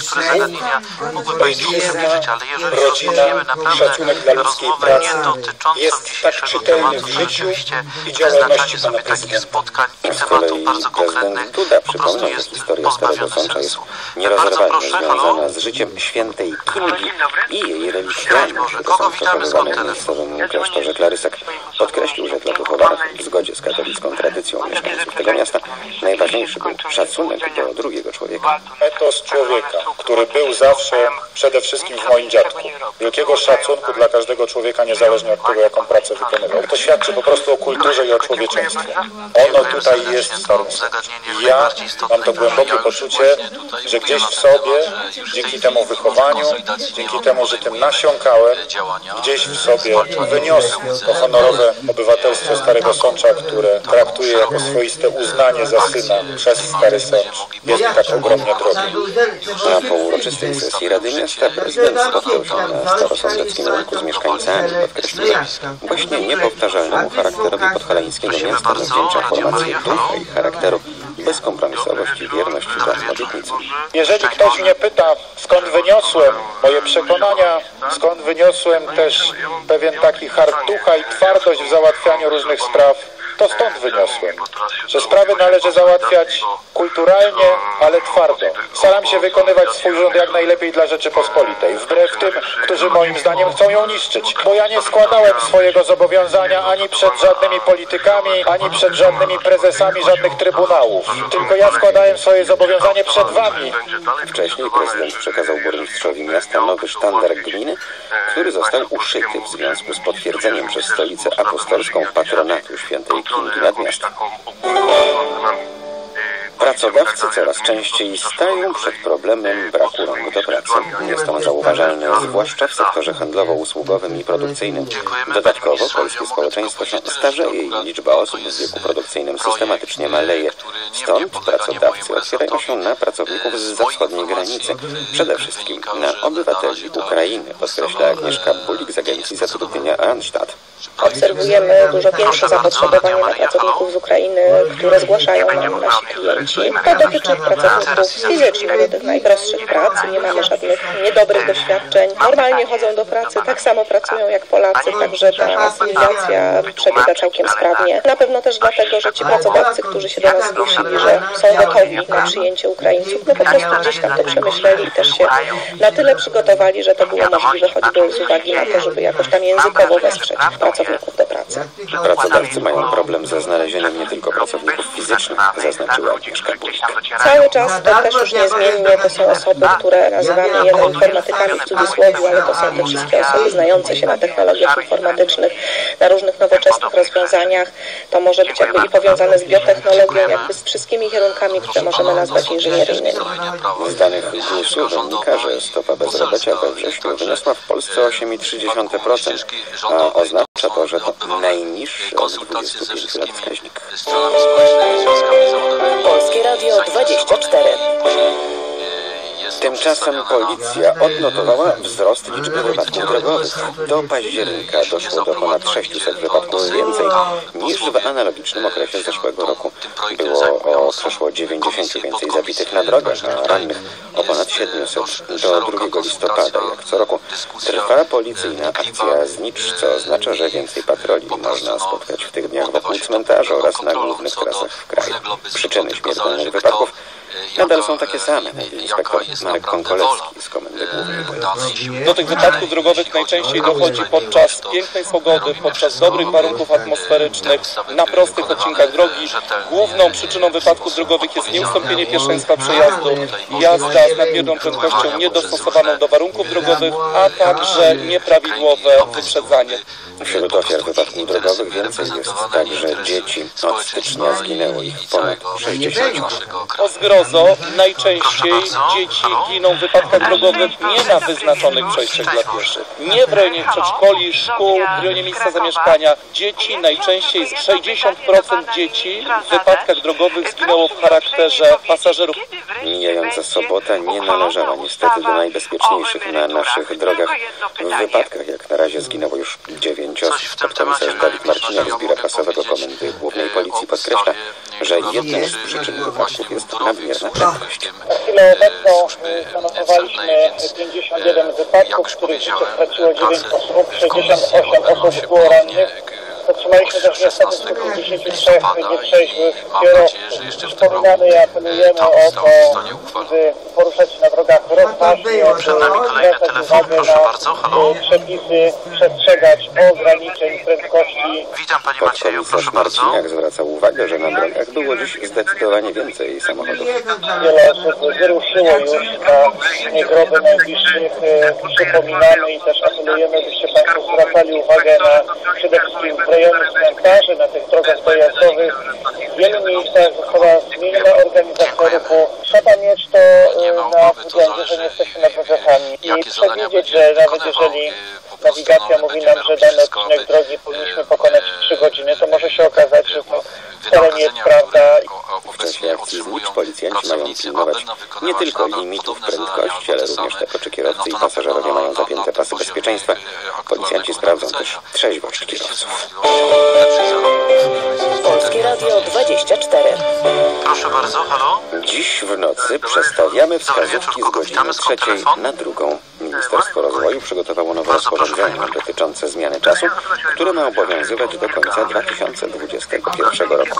Bóg, ojczyzna, rodzina, szacunek dla ludzkiej pracy, jest tak czytelny w życiu i działalności Pana Prezydenta. Z kolei prezydent Duda przypomniał, że historia Starego Sącza jest nierozerwalnie związana z życiem świętej Kingi i jej relikwiami, które są przechowywane w miejscowym klasztorze Klarysek. Podkreślił, że dla duchowanych w zgodzie z katolicką tradycją mieszkańców tego miasta najważniejszy był szacunek do drugiego człowieka. Etos człowieka, który był zawsze przede wszystkim w moim dziadku. Wielkiego szacunku dla każdego człowieka, niezależnie od tego, jaką pracę wykonywał. To świadczy po prostu o kulturze i o człowieczeństwie. Ono tutaj jest w Starym Sączu. Ja mam to głębokie poczucie, że gdzieś w sobie, dzięki temu wychowaniu, dzięki temu, że tym nasiąkałem, gdzieś w sobie wyniosłem to honorowe obywatelstwo Starego Sącza, które traktuje jako swoiste uznanie za syna przez Stary Sącz. Jest tak ogromnie drogi. Na pouroczystej sesji Rady Miasta prezydent spotkał się na starosądeckim rynku z mieszkańcami. Podkreślił, że właśnie niepowtarzalnemu charakterowi podhalańskiego miasta zawdzięcza formację ducha i charakteru, bezkompromisowość i wierność własnej obietnicy. Jeżeli ktoś mnie pyta, skąd wyniosłem moje przekonania, skąd wyniosłem też pewien taki hart ducha i twardość w załatwianiu różnych spraw, to stąd wyniosłem, że sprawy należy załatwiać kulturalnie, ale twardo. Staram się wykonywać swój rząd jak najlepiej dla Rzeczypospolitej, wbrew tym, którzy moim zdaniem chcą ją niszczyć. Bo ja nie składałem swojego zobowiązania ani przed żadnymi politykami, ani przed żadnymi prezesami żadnych trybunałów. Tylko ja składałem swoje zobowiązanie przed wami. Wcześniej prezydent przekazał burmistrzowi miasta nowy sztandar gminy, który został uszyty w związku z potwierdzeniem przez stolicę apostolską patronatu świętej Kingi nad miastem. Pracodawcy coraz częściej stają przed problemem braku rąk do pracy. Jest on zauważalny zwłaszcza w sektorze handlowo-usługowym i produkcyjnym. Dodatkowo polskie społeczeństwo się starzeje i liczba osób w wieku produkcyjnym systematycznie maleje. Stąd pracodawcy otwierają się na pracowników zza wschodniej granicy, przede wszystkim na obywateli Ukrainy, podkreśla Agnieszka Bulik z Agencji Zatrudnienia Randstad. Obserwujemy dużo większe zapotrzebowanie na pracowników z Ukrainy, które zgłaszają nam nasi klienci. To dotyczy pracowników fizycznych, do tych najprostszych prac. Nie mamy żadnych niedobrych doświadczeń. Normalnie chodzą do pracy, tak samo pracują jak Polacy, także ta asymilacja przebiega całkiem sprawnie. Na pewno też dlatego, że ci pracodawcy, którzy się do nas zgłosili, że są gotowi na przyjęcie Ukraińców, no po prostu gdzieś tam to przemyśleli i też się na tyle przygotowali, że to było możliwe choćby z uwagi na to, żeby jakoś tam językowo wesprzeć pracowników do pracy. Pracodawcy mają problem ze znalezieniem nie tylko pracowników fizycznych, zaznaczyła Agnieszka Bulik. Cały czas to też już niezmiennie to są osoby, które nazywamy je informatykami w cudzysłowie, ale to są te wszystkie osoby znające się na technologiach informatycznych, na różnych nowoczesnych rozwiązaniach. To może być jakby i powiązane z biotechnologią, jakby z wszystkimi kierunkami, które możemy nazwać inżynieryjnymi. Z danych głusu wynika, że stopa bezrobocia we wrześniu wyniosła w Polsce osiem przecinek trzy procent, a oznacza to, że to najniższy od dwudziestu pięciu lat wskaźnik. Polskie Radio dwadzieścia cztery. Tymczasem policja odnotowała wzrost liczby wypadków drogowych. Do października doszło do ponad sześciuset wypadków więcej niż w analogicznym okresie zeszłego roku. Było o przeszło dziewięćdziesięciu więcej zabitych na drogach, a rannych o ponad siedmiuset. Do drugiego listopada, jak co roku, trwa policyjna akcja Znicz, co oznacza, że więcej patroli można spotkać w tych dniach wokół cmentarzy oraz na głównych trasach w kraju. Przyczyny śmiertelnych wypadków nadal są takie same, mówi inspektor Marek Konkolecki z Komendy Głównej Policji. Do tych wypadków drogowych najczęściej dochodzi podczas pięknej pogody, podczas dobrych warunków atmosferycznych, na prostych odcinkach drogi. Główną przyczyną wypadków drogowych jest nieustąpienie pierwszeństwa przejazdu, jazda z nadmierną prędkością niedostosowaną do warunków drogowych, a także nieprawidłowe wyprzedzanie. Wśród ofiar wypadków drogowych więcej jest także dzieci. Od stycznia zginęło ich ponad sześćdziesiąt. O zgrozo, najczęściej dzieci giną w wypadkach drogowych nie na wyznaczonych przejściach dla pieszych. Nie w rejonie przedszkoli, szkół, w rejonie miejsca zamieszkania. Dzieci, najczęściej sześćdziesiąt procent dzieci w wypadkach drogowych zginęło w charakterze pasażerów. Mijająca sobota nie należała niestety do najbezpieczniejszych na naszych drogach. W wypadkach jak na razie zginęło już dziewięć osób. Podkomisarz Dawid Marciniak z Biura Prasowego Komendy Głównej Policji podkreśla, że jedną z przyczyn wypadków jest nadmierna prędkość. Na chwilę obecną zanotowaliśmy pięćdziesiąt jeden wypadków, w których życie straciło dziewięć osób, sześćdziesiąt osiem osób było rannych. Zatrzymaliśmy też niestety sto pięćdziesiąt trzech nietrzeźwych kierowców. Przypominamy i apelujemy o to, by poruszać się na drogach rozważnie, by zwracać uwagę na przepisy, przestrzegać ograniczeń prędkości. Witam Panie Macieju, proszę bardzo. Marciniak zwraca uwagę, że na drogach było dziś zdecydowanie więcej samochodów. Wiele osób wyruszyło już na groby najbliższych. Przypominamy i też apelujemy, byście Państwo zwracali uwagę na przede wszystkim w rejonie cmentarzy, na tych drogach dojazdowych. W wielu miejscach została zmieniona organizacja ruchu. Trzeba mieć to na względzie, że nie jesteśmy nad brzegami. I przewidzieć, że nawet jeżeli nawigacja mówi nam, że dany odcinek drogi powinniśmy pokonać w trzy godziny, to może się okazać, że to wcale nie jest prawda. W czasie akcji Znicz policjanci mają pilnować nie tylko limitów prędkości, ale również tego, czy kierowcy i pasażerowie mają zapięte pasy bezpieczeństwa. Policjanci sprawdzą też trzeźwość kierowców. Polskie Radio dwadzieścia cztery. Proszę bardzo, halo? Dziś w nocy przestawiamy wskazówki z godziny trzeciej na drugą. Ministerstwo Rozwoju przygotowało nowe rozporządzenie dotyczące zmiany czasu, które ma obowiązywać do końca dwa tysiące dwudziestego pierwszego roku.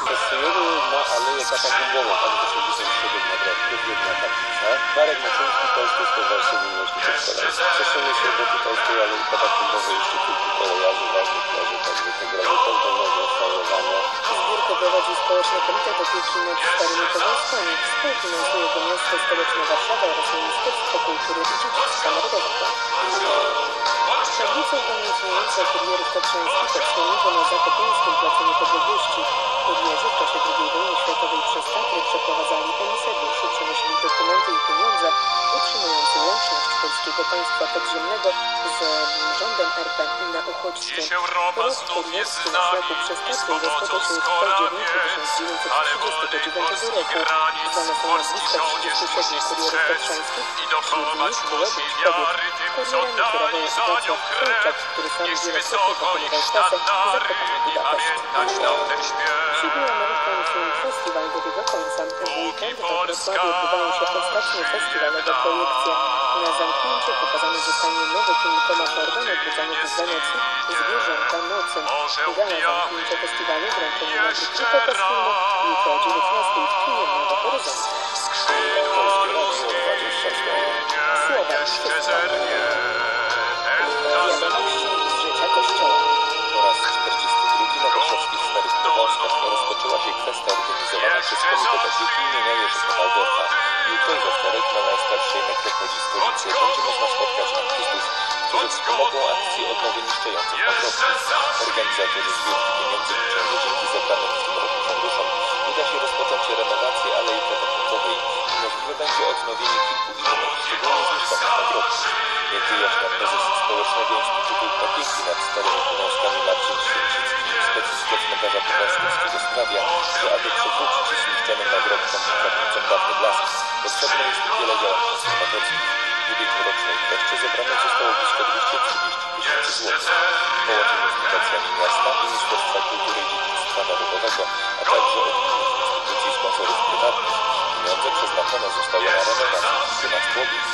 Marek Maciejski, Polskie Stowarzyszenie Miłości Przedszkolnej. Cieszymy się, bo tutaj w tej alei katakumbowej jeszcze kilku kolejarzy ważnych plaży, także te groby będą nowo odstawowane. Zbiórkę prowadzi Społeczny Komitet Opieki nad Starymi Powązkami. Współfinansuje to Miasto Stołeczne Warszawa oraz Ministerstwo Kultury i Dziedzictwa Narodowego. Tablicą upamiętniającą kurierów tatrzańskich odsłonięto na Zakopiańskim Placu Niepodległości. Kurierzy w czasie drugiej wojny światowej przez Tatry przeprowadzali emisariuszy, przenosili dokumenty i pieniądze, utrzymujące łączność polskiego państwa podziemnego z rządem R P na uchodźstwo. Ruch kurierski na szlaku przez Tatry rozpoczął się w październiku tysiąc dziewięćset tysiące trzydziestego dziewiątego roku. Znane są nazwiska trzydziestu siedmiu kurierów tatrzańskich, wśród nich było pięć kobiet. Kurierem kierował Wacław Kolczak, który sam wielokrotnie pokonywał trasę Zakopane-Budapeszt. Siódmy American Film Festival dobiega końca. W weekend we Wrocławiu odbywają się ostatnie festiwalowe projekcje. Na zamknięcie pokazany zostanie nowy film Toma Hordana wydany w Wenecji Zwierzęta nocy. Gala zamknięcia festiwalu wręczenie nagród i pokaz filmu jutro o dziewiętnastej w kinie Nowe Horyzonty. Słowa Wiadomości z życia Kościoła. Po raz czterdziesty drugi na warszawskich Starych Powązkach rozpoczęła się kwestia organizowana przez Komitet Opieki imienia Jerzego Adolfa. Jutro i we wtorek na najstarszej nekropolii stolicy będzie można spotkać artystów, którzy wspomogą akcję odnowy niszczących nagrobków. Organizatorzy zbiórki pieniędzy liczą, że dzięki zebranym w tym roku funduszom uda się rozpocząć renowację Alei Katakumbowej i możliwe będzie odnowienie kilku innych, szczególnie zniszczonych nagrobków. Jak wyjaśnia prezes Społecznego Instytutu Opieki nad Starymi Powązkami Marcin Święcicki, specjalista cmentarza powązkowskiego sprawia, że aby przywrócić zniszczonym nagrobkom i kaplicom dawny blask, potrzebne jest wiele działań konserwatorskich. W ubiegłorocznej kwestii zebranych zostało blisko dwieście trzydzieści tysięcy złotych. W połączeniu z fundacjami miasta, Ministerstwa Kultury i Dziedzictwa Narodowego, a także od innych instytucji sponsorów prywatnych, pieniądze przeznaczone zostały na renowację dwunastu obiekt.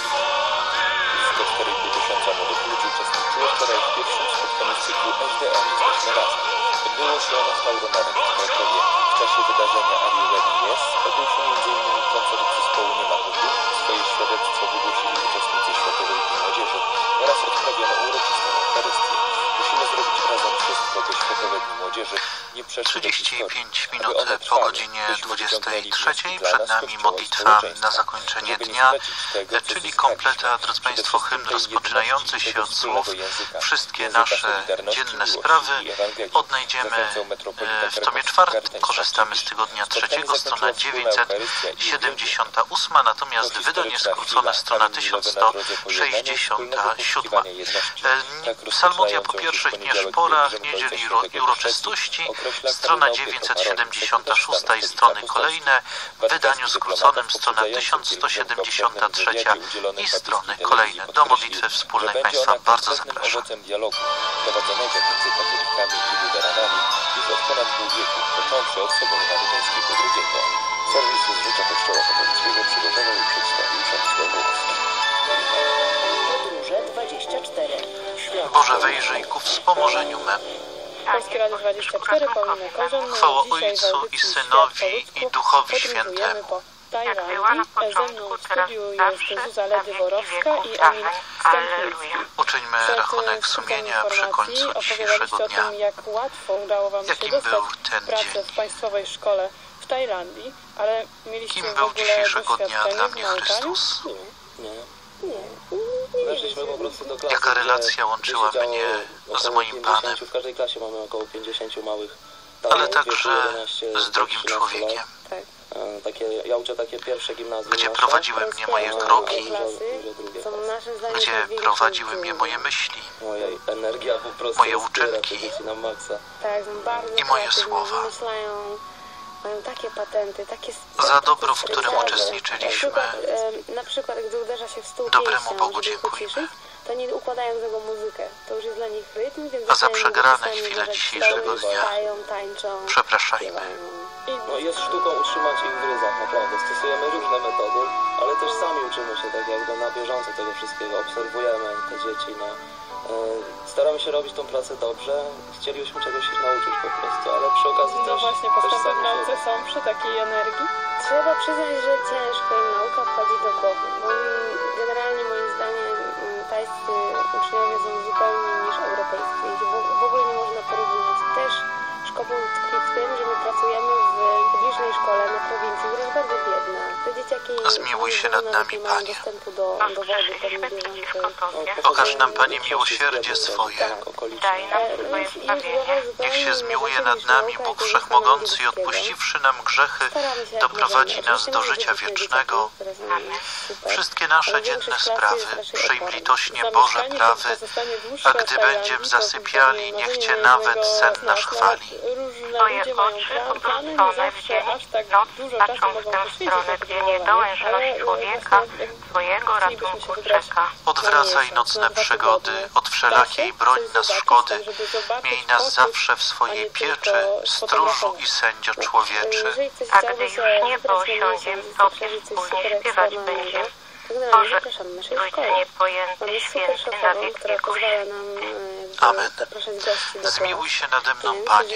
Blisko cztery i pół tysiąca młodych ludzi uczestniczyło wczoraj w pierwszym spotkaniu z cyklu S D M Jesteśmy Razem. Odbyło się ono w Tauromarek w Krakowie. W czasie wydarzenia Are You Ready? Yes odbył się między innymi koncert zespołu Nie ma Hutu. Swoje świadectwo wygłosili uczestnicy Światowej Dni Młodzieży oraz odprawiono uroczystą Eucharystię. Musimy zrobić razem wszystko, by Światowe Dni Młodzieży nie przeszły do historii. trzydzieści pięć minut po godzinie dwudziestej trzeciej. Przed nami modlitwa na zakończenie dnia, czyli kompleta, drodzy Państwo, hymn rozpoczynający się od słów wszystkie nasze dzienne sprawy odnajdziemy w tomie czwartym. Korzystamy z tygodnia trzeciego, strona dziewięćset siedemdziesiąta ósma, natomiast wydanie skrócone, strona tysiąc sto sześćdziesiąta siódma. Psalmodia po pierwszych dniach porach, niedzieli i uroczystości, strona dziewięćset siedemdziesiąta szósta i strony kolejne, w wydaniu skróconym strona tysiąc sto siedemdziesiąta trzecia i strony kolejne. Do modlitwy wspólnej Państwa bardzo zapraszam. Dialogu prowadzonego między katolikami i luteranami już od ponad pół wieku, począwszy od Soboru Watykańskiego drugiego. Serwis z życia Kościoła katolickiego przygotował i przedstawił Przemysław Włocki. Podróże dwadzieścia cztery. Boże, wyjrzyj ku wspomożeniu memu. Polskie Radio dwadzieścia cztery, Paulina Korzeń. Chwała Ojcu i Synowi i Duchowi Świętemu. Tajlandii. Ze mną w studiu jest Zuza Ledyworowska i Emil Stępnicki. Uczyńmy rachunek sumienia przy końcu dzisiejszego dnia. O tym, jak łatwo udało Wam się dostać pracę w państwowej szkole w Tajlandii, ale mieliście Kim w był ogóle dzisiejszego dnia dla mnie w nauczaniu? Chrystus? Nie. Nie. Nie. Weszliśmy po prostu do klasy, Jaka relacja łączyła mnie z moim Panem? W każdej klasie mamy około pięćdziesięciu małych, ale także z drugim człowiekiem. Tak. Takie, ja uczę takie pierwsze gimnazjum. Gdzie prowadziły mnie moje kroki, gdzie prowadziły mnie moje myśli, moja energia po prostu moje uczynki i moje słowa. Mają takie patenty, takie za dobro, w którym uczestniczyliśmy. Na przykład, e, na przykład gdy uderza się w stół dobremu pięścią, Bogu żeby dziękujemy. pociszyć, to nie układają z tego muzykę. To już jest dla nich rytm, więc A za przegrane chwile dzisiejszego dnia stają, tańczą, przepraszajmy. No jest sztuką utrzymać ich w ryzach, naprawdę. Stosujemy różne metody, ale też sami uczymy się tak jakby na bieżąco tego wszystkiego. Obserwujemy te dzieci, no. Staramy się robić tą pracę dobrze, chcielibyśmy czegoś ich nauczyć po prostu, ale przy okazji no też... właśnie, postępy w nauce są przy takiej energii. Trzeba przyznać, że ciężko im nauka wchodzi do głowy. Bo generalnie moim zdaniem tajscy uczniowie są zupełnie niż europejscy. W ogóle nie można porównać. Też szkoła tkwi w tym, że my pracujemy w publicznej szkole na prowincji, która jest bardzo biedna. Te dzieciaki zmiłuj się nad nami, nie mają Panie. dostępu do, do wody, pewnie bieżącej. Okaż nam, Panie, miłosierdzie swoje. Niech się zmiłuje nad nami Bóg Wszechmogący i odpuściwszy nam grzechy, doprowadzi nas do życia wiecznego. Wszystkie nasze dzienne sprawy przyjm litośnie Boże prawy, a gdy będziem zasypiali, niech Cię nawet sen nasz chwali. Różne ludzie mają plany, nie zawsze patrzą w tę stronę, gdzie niedołężność człowieka swojego ratunku czeka. Odwracaj nocne przygody, od wszelakiej broń nas szkody. Miej nas zawsze w swojej pieczy, stróżu i sędzio człowieczy. A gdy już niebo osiądzie, sobie wspólnie śpiewać będzie. Boże, Trójcy niepojęty, święty na wiek wieków. Amen. Zmiłuj się nade mną, Panie,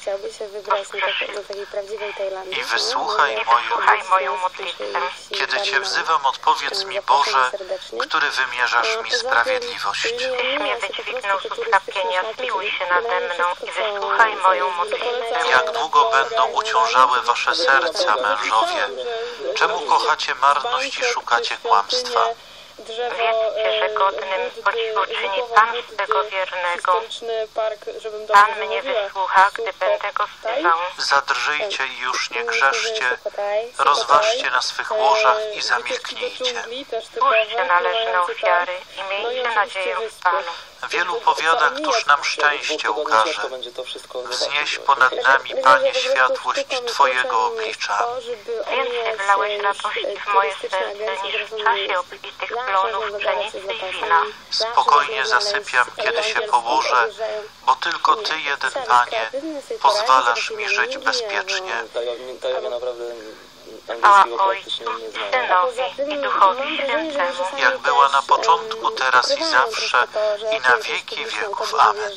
i wysłuchaj moją modlitwę. Kiedy Cię wzywam, odpowiedz mi, Boże, który wymierzasz mi sprawiedliwość. Tyś mnie wydźwignął z utrapienia, zmiłuj się nade mną i wysłuchaj moją modlitwę. Jak długo będą uciążały wasze serca, mężowie? Czemu kochacie marność i szukacie kłamstwa? Wiedzcie, że godnym podziwu czyni Pan swego wiernego. Pan mnie wysłucha, gdy będę go wzywał. Zadrżyjcie i już nie grzeszcie, rozważcie na swych łożach i zamilknijcie. Złóżcie należne ofiary i miejcie nadzieję w Panu. Wielu powiada, któż nam szczęście ukaże. Wznieś ponad nami, Panie, światłość Twojego oblicza. Więcej wlałeś radości w moje serce, niż w czasie obfitych plonów pszenicy i wina. Spokojnie zasypiam, kiedy się położę, bo tylko Ty, jeden Panie, pozwalasz mi żyć bezpiecznie. Chwała Ojcu, Synowi i Duchowi Świętemu. Jak była na początku, teraz i zawsze, i na wieki wieków. Amen.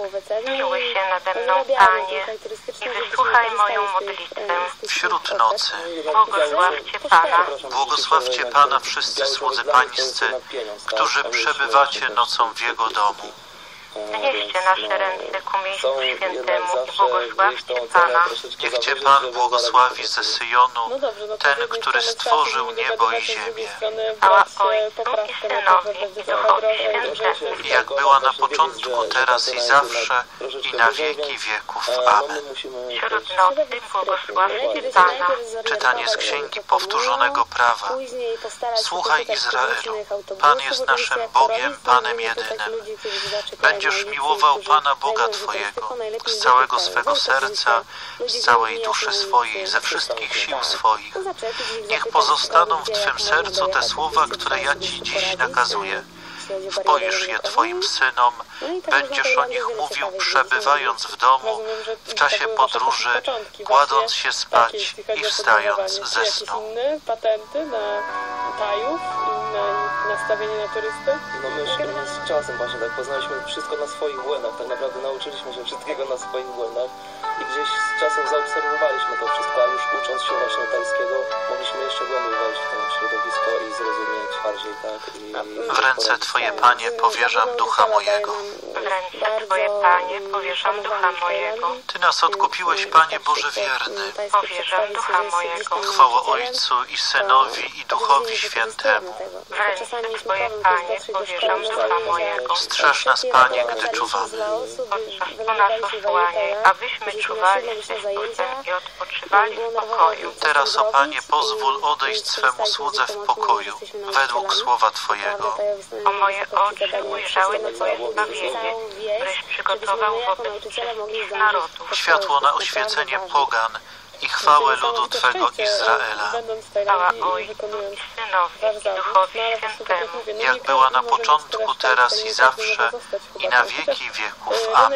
Miłuj się nade mną, Panie, i wysłuchaj moją modlitwę. Wśród nocy Błogosławcie Pana. Błogosławcie Pana wszyscy słudzy Pańscy, którzy przebywacie nocą w Jego domu. Wnieście nasze ręce ku miejscu świętemu i błogosławcie Pana. Niech Cię Pan błogosławi ze Syjonu, ten, który stworzył niebo i ziemię. Chwała Ojcu i Synowi i Duchowi Świętemu. Jak była na początku, teraz i zawsze, i na wieki wieków. Amen. Wśród nocy błogosławcie Pana. Czytanie z Księgi Powtórzonego Prawa. Słuchaj, Izraelu, Pan jest naszym Bogiem, Panem jedynym. Będziesz miłował Pana Boga Twojego z całego swego serca, z całej duszy swojej, ze wszystkich sił swoich. Niech pozostaną w Twym sercu te słowa, które ja Ci dziś nakazuję. Wpoisz je Twoim synom, będziesz o nich mówił, przebywając w domu, w czasie podróży, kładąc się spać i wstając ze snu. Patenty na tajów i na nastawienie na turystów? No my z czasem właśnie tak poznaliśmy wszystko na swoich błędach, tak naprawdę nauczyliśmy się wszystkiego na swoich błędach i gdzieś z czasem zaobserwowaliśmy to wszystko, a już ucząc się właśnie tajskiego, mogliśmy jeszcze głębiej wejść w to środowisko i zrozumieć bardziej, tak? I, w ręce Twoje, Panie, powierzam ducha mojego. W ręce Twoje, Panie, powierzam ducha mojego. Ty nas odkupiłeś, Panie Boże wierny. Powierzam ducha mojego. Chwała Ojcu i Synowi i Duchowi Świętemu. W ręce Twoje, Panie, powierzam ducha mojego. Strzeż nas, Panie, gdy czuwamy. Podczas nas osłaniaj, abyśmy czuwali z Chrystusem i odpoczywali w pokoju. Teraz, o Panie, pozwól odejść swemu słudze w pokoju, według słowa Twojego. O moje oczy ujrzały Twoje zbawienie, któreś przygotował wobec wszystkich narodów. Światło na oświecenie pogan i chwałę ludu Twego Izraela. Chwała Ojcu i Synowi i Duchowi Świętemu. Jak była na początku, teraz i zawsze, i na wieki wieków. Amen.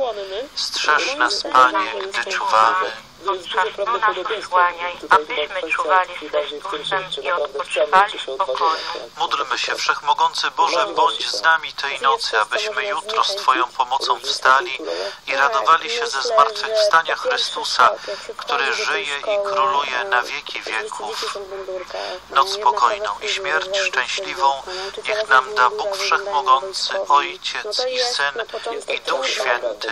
Strzeż nas, Panie, gdy czuwamy. Podczas nas osłaniaj, abyśmy czuwali z Chrystusem i odpoczywali w pokoju. Módlmy się, Wszechmogący Boże, bądź z nami tej nocy, abyśmy jutro z Twoją pomocą wstali i radowali się ze zmartwychwstania Chrystusa, który żyje i króluje na wieki wieków. Noc spokojną i śmierć szczęśliwą niech nam da Bóg Wszechmogący, Ojciec i Syn i Duch Święty.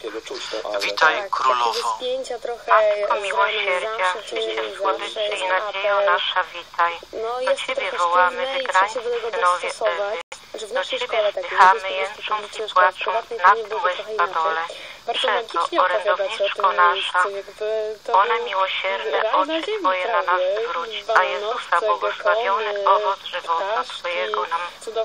Witaj, Królowo. Matko miłosierdzia, Życie słodyczy i nadzieją nasza, witaj. Do Ciebie wołamy, wygrani synowie Ewy. Do Ciebie wzdychamy, jęcząc i płacząc nad łez na dole. Przeto orędowniczko nasza, one miłosierne oczy Twoje na nas zwróć, a Jezusa błogosławiony owoc żywota Twojego nam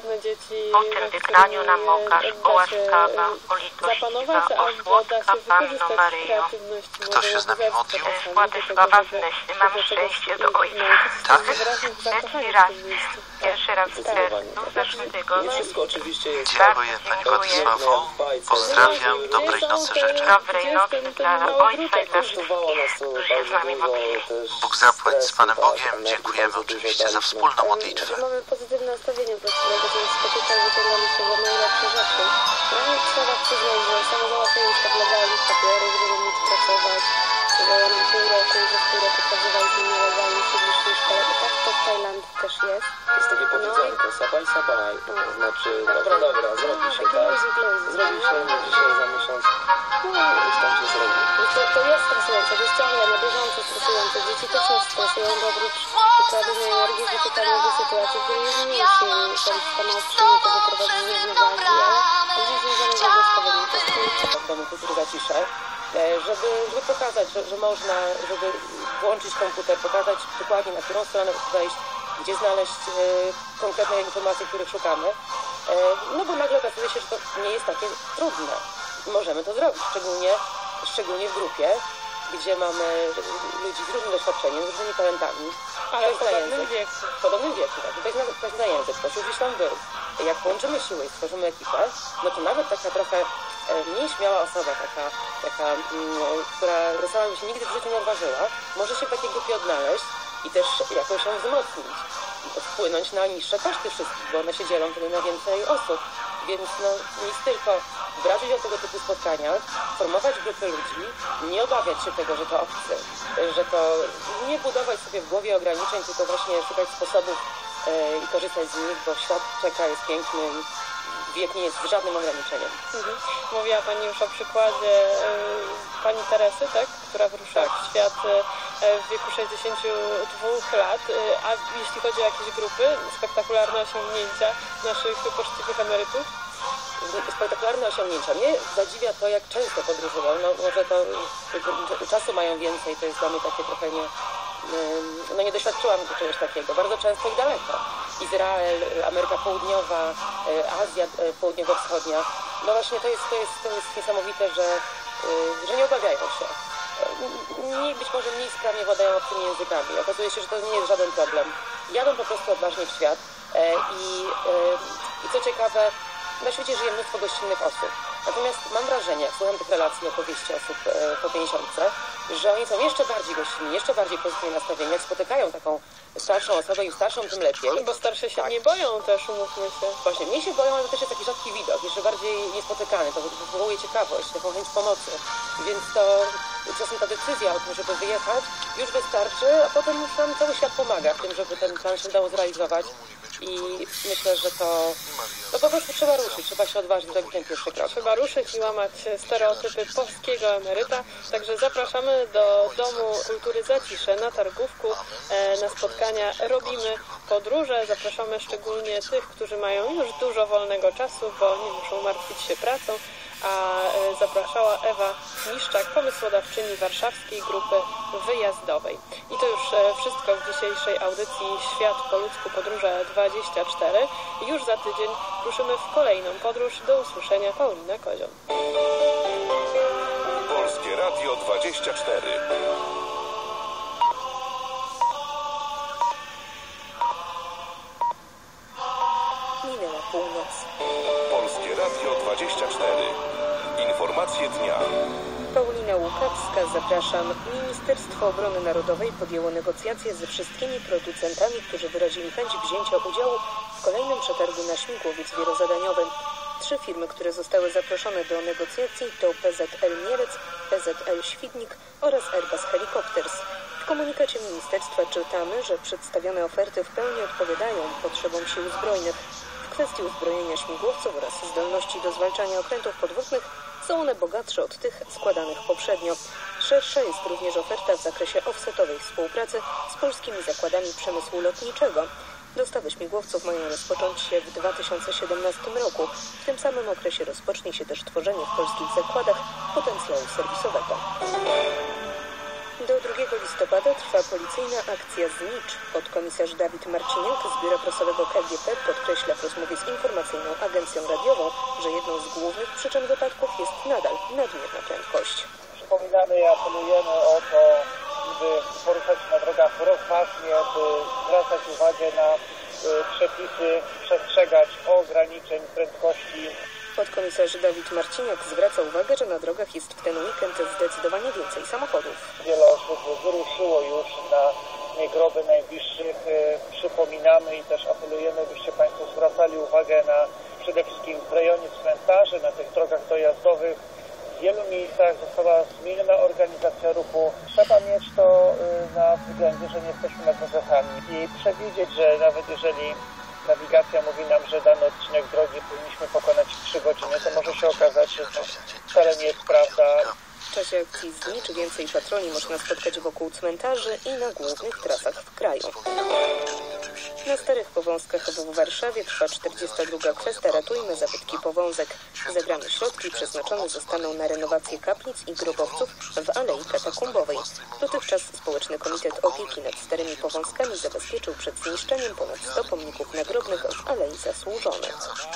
po tym wygnaniu nam okaż, o łaskawa, o litościwa, o słodka Panno Maryjo. Kto się z nami modlił? Władysława z Nesy, mam szczęście do Ojca. Tak? Trzeci raz. Pierwszy raz w kwietniu zeszłym tygodniu. Dziękuję Pani Władysławo. Pozdrawiam. Dobrej nocy życzę. Dobrej nocy dla Ojca i dla wszystkich, którzy się z nami modlili. Bóg zapłać z Panem Bogiem. Dziękujemy oczywiście za wspólną modlitwę. Mamy pozytywne nastawienie do swojego, więc spotykał wyciągamy z tego najlepsze rzeczy. Prawie trzeba przyznać, że samo załatwienie tak legalnych papierów, żeby móc pracować. Zajęło nam pół roku, że w pół roku pracowaliśmy nielegalnie w publicznej szkole. I tak to w Tajlandii też jest. Jest takie powiedzonko, sabaj, sabaj. To znaczy, dobra, dobra, zrobi się tak. Zrobi się dzisiaj za miesiąc. No, już tam się zrobi. To, to jest stresujące, to jest ciągle na bieżąco stresujące. Dzieci też nas stresują, bo oprócz ukradania energii dotykamy do sytuacji, w której już nie musi szalić stanowczyni, to wyprowadzenie z uwagi, ale to jest związane z obowiązkowymi. W domu kultury zaciszę, żeby, żeby pokazać, że, że można, żeby włączyć komputer, pokazać dokładnie, na którą stronę wejść, gdzie znaleźć e, konkretne informacje, których szukamy. E, no bo nagle okazuje się, że to nie jest takie trudne. Możemy to zrobić, szczególnie, szczególnie w grupie, gdzie mamy ludzi z różnym doświadczeniem, z różnymi talentami. Ale w podobnym wieku. W podobnym wieku, tak. Ktoś na, ktoś na język, ktoś już gdzieś tam był. Jak połączymy siły i stworzymy ekipę, no to nawet taka trochę mniej śmiała osoba, taka, taka m, która sama by się nigdy w życiu nie odważyła, może się w takiej grupie odnaleźć i też jakoś ją wzmocnić. Wpłynąć na niższe koszty wszystkich, bo one się dzielą wtedy na więcej osób. Więc no, nic tylko brać udział w tego typu spotkaniach, formować grupy ludzi, nie obawiać się tego, że to obcy, że to nie budować sobie w głowie ograniczeń, tylko właśnie szukać sposobów e, i korzystać z nich, bo świat czeka, jest piękny i wiek nie jest żadnym ograniczeniem. Mhm. Mówiła Pani już o przykładzie y, Pani Teresy, tak? Która wyruszyła tak. w świat y, w wieku sześćdziesięciu dwóch lat, y, a jeśli chodzi o jakieś grupy, spektakularne osiągnięcia naszych poczciwych emerytów? Spektakularne osiągnięcia. Mnie zadziwia to, jak często podróżują. No może to y, czasu mają więcej, to jest dla mnie takie trochę nie... No nie doświadczyłam czegoś takiego. Bardzo często i daleko. Izrael, Ameryka Południowa, Azja Południowo-Wschodnia. No właśnie to jest, to jest, to jest niesamowite, że, że nie obawiają się. Nie, być może mniej sprawnie władają obcymi językami. Okazuje się, że to nie jest żaden problem. Jadą po prostu odważnie w świat i, i co ciekawe, na świecie żyje mnóstwo gościnnych osób. Natomiast mam wrażenie, jak słucham tych relacji, opowieści osób e, po pięćdziesiątce, że oni są jeszcze bardziej gościnni, jeszcze bardziej pozytywnie nastawieni. Jak spotykają taką starszą osobę, im starszą, tym lepiej. Bo starsze się tak. nie boją też, umówmy się. Właśnie, mniej się boją, ale to też jest taki rzadki widok, jeszcze bardziej niespotykany. To wywołuje ciekawość, taką chęć pomocy. Więc to czasem ta decyzja o tym, żeby wyjechać, już wystarczy, a potem już nam cały świat pomaga w tym, żeby ten plan się udało zrealizować. I myślę, że to no po prostu trzeba ruszyć, trzeba się odważyć zrobić ten pierwszy krok. Trzeba ruszyć i łamać stereotypy polskiego emeryta. Także zapraszamy do Domu Kultury Zacisze na Targówku na spotkania Robimy Podróże. Zapraszamy szczególnie tych, którzy mają już dużo wolnego czasu, bo nie muszą martwić się pracą. A zapraszała Ewa Miszczak, pomysłodawczyni warszawskiej grupy wyjazdowej. I to już wszystko w dzisiejszej audycji Świat po ludzku Podróże dwadzieścia cztery. Już za tydzień ruszymy w kolejną podróż. Do usłyszenia, Paulina Koziol. Polskie Radio dwadzieścia cztery. Minęła północ. Polskie Radio dwadzieścia cztery. Informacje dnia. Paulina Łukawska, zapraszam. Ministerstwo Obrony Narodowej podjęło negocjacje ze wszystkimi producentami, którzy wyrazili chęć wzięcia udziału w kolejnym przetargu na śmigłowiec wielozadaniowy. Trzy firmy, które zostały zaproszone do negocjacji to P Z L Mielec, P Z L Świdnik oraz Airbus Helicopters. W komunikacie ministerstwa czytamy, że przedstawione oferty w pełni odpowiadają potrzebom sił zbrojnych. W kwestii uzbrojenia śmigłowców oraz zdolności do zwalczania okrętów podwodnych są one bogatsze od tych składanych poprzednio. Szersza jest również oferta w zakresie offsetowej współpracy z polskimi zakładami przemysłu lotniczego. Dostawy śmigłowców mają rozpocząć się w dwa tysiące siedemnastym roku. W tym samym okresie rozpocznie się też tworzenie w polskich zakładach potencjału serwisowego. Do drugiego listopada trwa policyjna akcja Znicz. Podkomisarz Dawid Marciniak z Biura Prasowego K G P podkreśla w rozmowie z informacyjną agencją radiową, że jedną z głównych przyczyn wypadków jest nadal nadmierna prędkość. Przypominamy i apelujemy o to, by poruszać się na drogach rozważnie, by zwracać uwagę na y, przepisy, przestrzegać ograniczeń prędkości. Podkomisarz Dawid Marciniak zwraca uwagę, że na drogach jest w ten weekend zdecydowanie więcej samochodów. Wiele osób wyruszyło już na groby najbliższych. Przypominamy i też apelujemy, byście Państwo zwracali uwagę na przede wszystkim w rejonie cmentarzy, na tych drogach dojazdowych. W wielu miejscach została zmieniona organizacja ruchu. Trzeba mieć to na względzie, że nie jesteśmy nad brzegami i przewidzieć, że nawet jeżeli nawigacja mówi nam, że dany odcinek drogi powinniśmy pokonać w trzy godziny, to może się okazać, że to wcale nie jest prawda. W czasie akcji Znicz więcej patroli można spotkać wokół cmentarzy i na głównych trasach w kraju. Na Starych Powązkach w Warszawie trwa czterdziesta druga kwesta Ratujmy zabytki Powązek. Zebrane środki przeznaczone zostaną na renowację kaplic i grobowców w Alei Katakumbowej. Dotychczas Społeczny Komitet Opieki nad Starymi Powązkami zabezpieczył przed zniszczeniem ponad sto pomników nagrobnych w Alei Zasłużonych.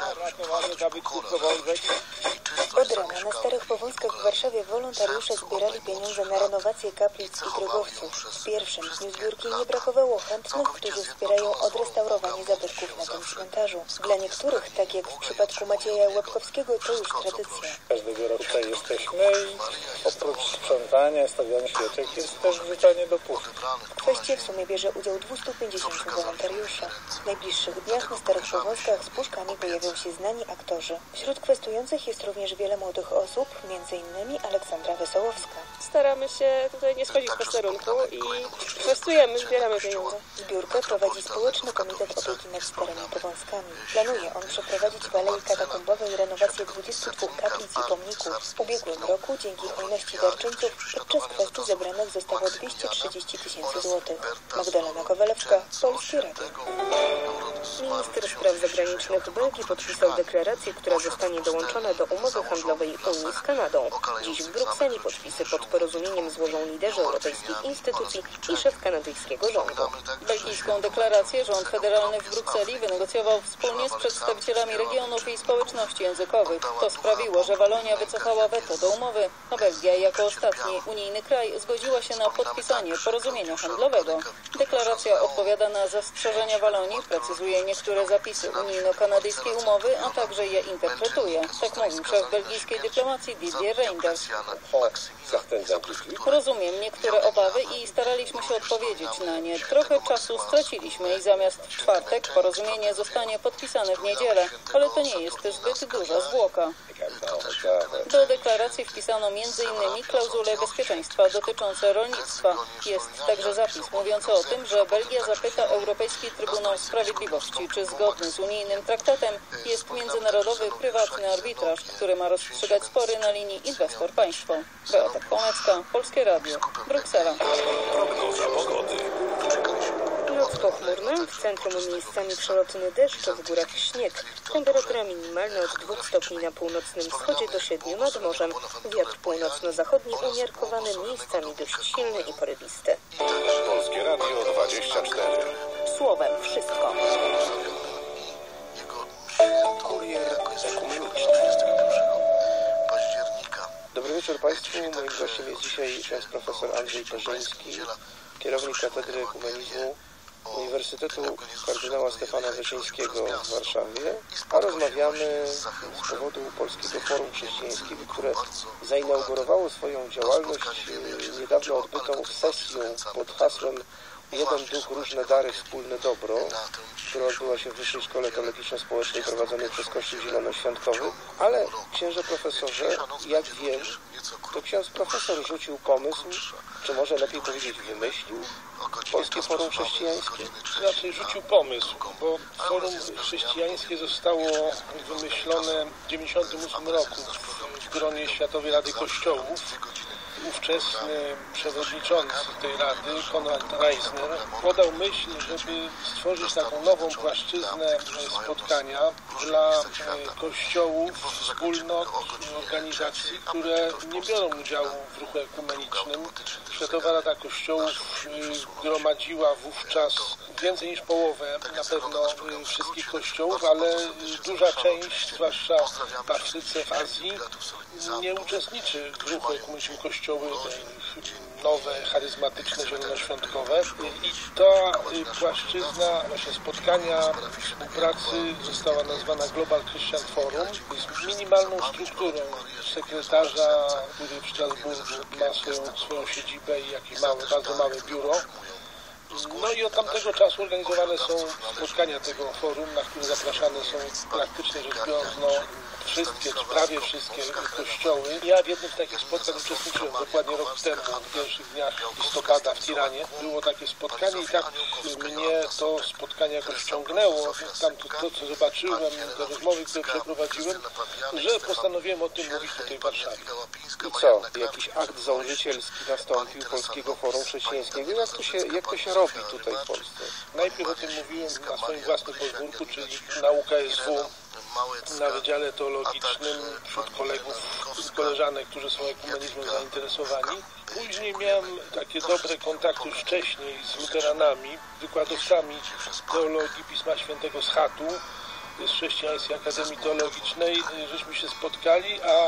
Od rana na Starych Powązkach w Warszawie wolontariusze zbierali pieniądze na renowację kaplic i grobowców. W pierwszym dniu zbiórki nie brakowało chętnych, którzy wspierają odrestaurowanie zabytków na tym cmentarzu. Dla niektórych, tak jak w przypadku Macieja Łapkowskiego, to już tradycja. Każdego roku tutaj jesteśmy i oprócz sprzątania, stawiania świeczek jest też wrzucanie do puszki. W kwestii w sumie bierze udział dwieście pięćdziesiąt wolontariuszy. W najbliższych dniach na Starych Powązkach z puszkami pojawią się znani aktorzy. Wśród kwestujących jest również wiele młodych osób, między innymi Aleksandra Wesołowska. Staramy się tutaj nie schodzić z posterunku i kwestujemy, zbieramy pieniądze. Zbiórkę prowadzi Społeczny Komitet Opieki nad Starymi Powązkami. Planuje on przeprowadzić w Alei Katakumbowej renowację dwudziestu dwóch kaplic i pomników. W ubiegłym roku dzięki hojności darczyńców podczas kwestu zebranych zostało dwieście trzydzieści tysięcy złotych. Magdalena Kowalewska, Polskie Radio. Minister spraw zagranicznych Belgii podpisał deklarację, która zostanie dołączona do umowy handlowej Unii z Kanadą. Dziś w Brukseli podpisy pod porozumieniem złożą liderzy europejskich instytucji i szef kanadyjskiego rządu. Belgijską deklarację rząd federalny w Brukseli wynegocjował wspólnie z przedstawicielami regionów i społeczności językowych. To sprawiło, że Walonia wycofała weto do umowy, a Belgia jako ostatni unijny kraj zgodziła się na podpisanie porozumienia handlowego. Deklaracja odpowiada na zastrzeżenia Walonii, precyzuje niektóre zapisy unijno-kanadyjskiej umowy, a także je interpretuje. Tak mówił szef belgijskiej dyplomacji Didier Reynders. Rozumiem niektóre obawy i staraliśmy się odpowiedzieć na nie. Trochę czasu straciliśmy i zamiast w czwartek porozumienie zostanie podpisane w niedzielę, ale to nie jest zbyt duża zwłoka. Do deklaracji wpisano między innymi klauzule bezpieczeństwa dotyczące rolnictwa. Jest także zapis mówiący o tym, że Belgia zapyta Europejski Trybunał Sprawiedliwości, czy zgodny z unijnym traktatem jest międzynarodowy prywatny arbitraż, który ma rozstrzygać spory na linii inwestor-państwo. Beata Chłonecka, Polskie Radio, Bruksela. Noc pochmurna, w centrum miejscami przelotny deszcz, w górach śnieg. Temperatura minimalna od dwóch stopni na północnym wschodzie do siedmiu nad morzem. Wiatr północno-zachodni umiarkowany, miejscami dość silny i porywisty. Polskie Radio dwadzieścia cztery. Słowem wszystko. Kurier ekumeniczny. Dobry wieczór Państwu. Moim gościem jest dzisiaj ksiądz profesor Andrzej Perzyński, kierownik Katedry Ekumenizmu Uniwersytetu Kardynała Stefana Wyszyńskiego w Warszawie, a rozmawiamy z powodu Polskiego Forum Chrześcijańskiego, które zainaugurowało swoją działalność niedawno odbytą sesją pod hasłem Jeden Duch, różne dary, wspólne dobro, która odbyła się w Wyższej Szkole Teologiczno-Społecznej prowadzonej przez Kościół Zielonoświątkowy. Ale księże profesorze, jak wiem, to ksiądz profesor rzucił pomysł, czy może lepiej powiedzieć wymyślił, Polskie Forum Chrześcijańskie. Raczej rzucił pomysł, bo Forum Chrześcijańskie zostało wymyślone w dziewięćdziesiątym ósmym roku w gronie Światowej Rady Kościołów. ówczesny przewodniczący tej rady, Konrad Reisner, podał myśl, żeby stworzyć taką nową płaszczyznę spotkania dla kościołów, wspólnot, organizacji, które nie biorą udziału w ruchu ekumenicznym. Światowa Rada Kościołów gromadziła wówczas więcej niż połowę na pewno wszystkich kościołów, ale duża część, zwłaszcza w Afryce, w Azji, nie uczestniczy w ruchu ekumenicznym. Kościoły nowe, charyzmatyczne, zielonoświątkowe. I ta płaszczyzna właśnie spotkania, współpracy została nazwana Global Christian Forum. Z minimalną strukturą sekretarza, który w Strasburgu ma swoją, swoją siedzibę i jakieś małe, bardzo małe biuro. No i od tamtego czasu organizowane są spotkania tego forum, na które zapraszane są praktycznie rzecz biorąc no, wszystkie, czy prawie wszystkie kościoły. Ja w jednym z takich spotkań uczestniczyłem dokładnie rok temu, w pierwszych dniach listopada w Tiranie. Było takie spotkanie i tak mnie to spotkanie jakoś wciągnęło, tam to, to co zobaczyłem, te rozmowy, które przeprowadziłem, że postanowiłem o tym mówić tutaj w Warszawie. I co? Jakiś akt założycielski nastąpił Polskiego Forum Chrześcijańskiego? Jak to się, jak to się robi tutaj w Polsce? Najpierw o tym mówiłem na swoim własnym podwórku, czyli nauka S W na Wydziale Teologicznym wśród kolegów i koleżanek, którzy są ekumenizmem zainteresowani. Później miałem takie dobre kontakty już wcześniej z luteranami, wykładowcami teologii Pisma Świętego z Chatu, z Chrześcijańskiej Akademii Teologicznej, żeśmy się spotkali, a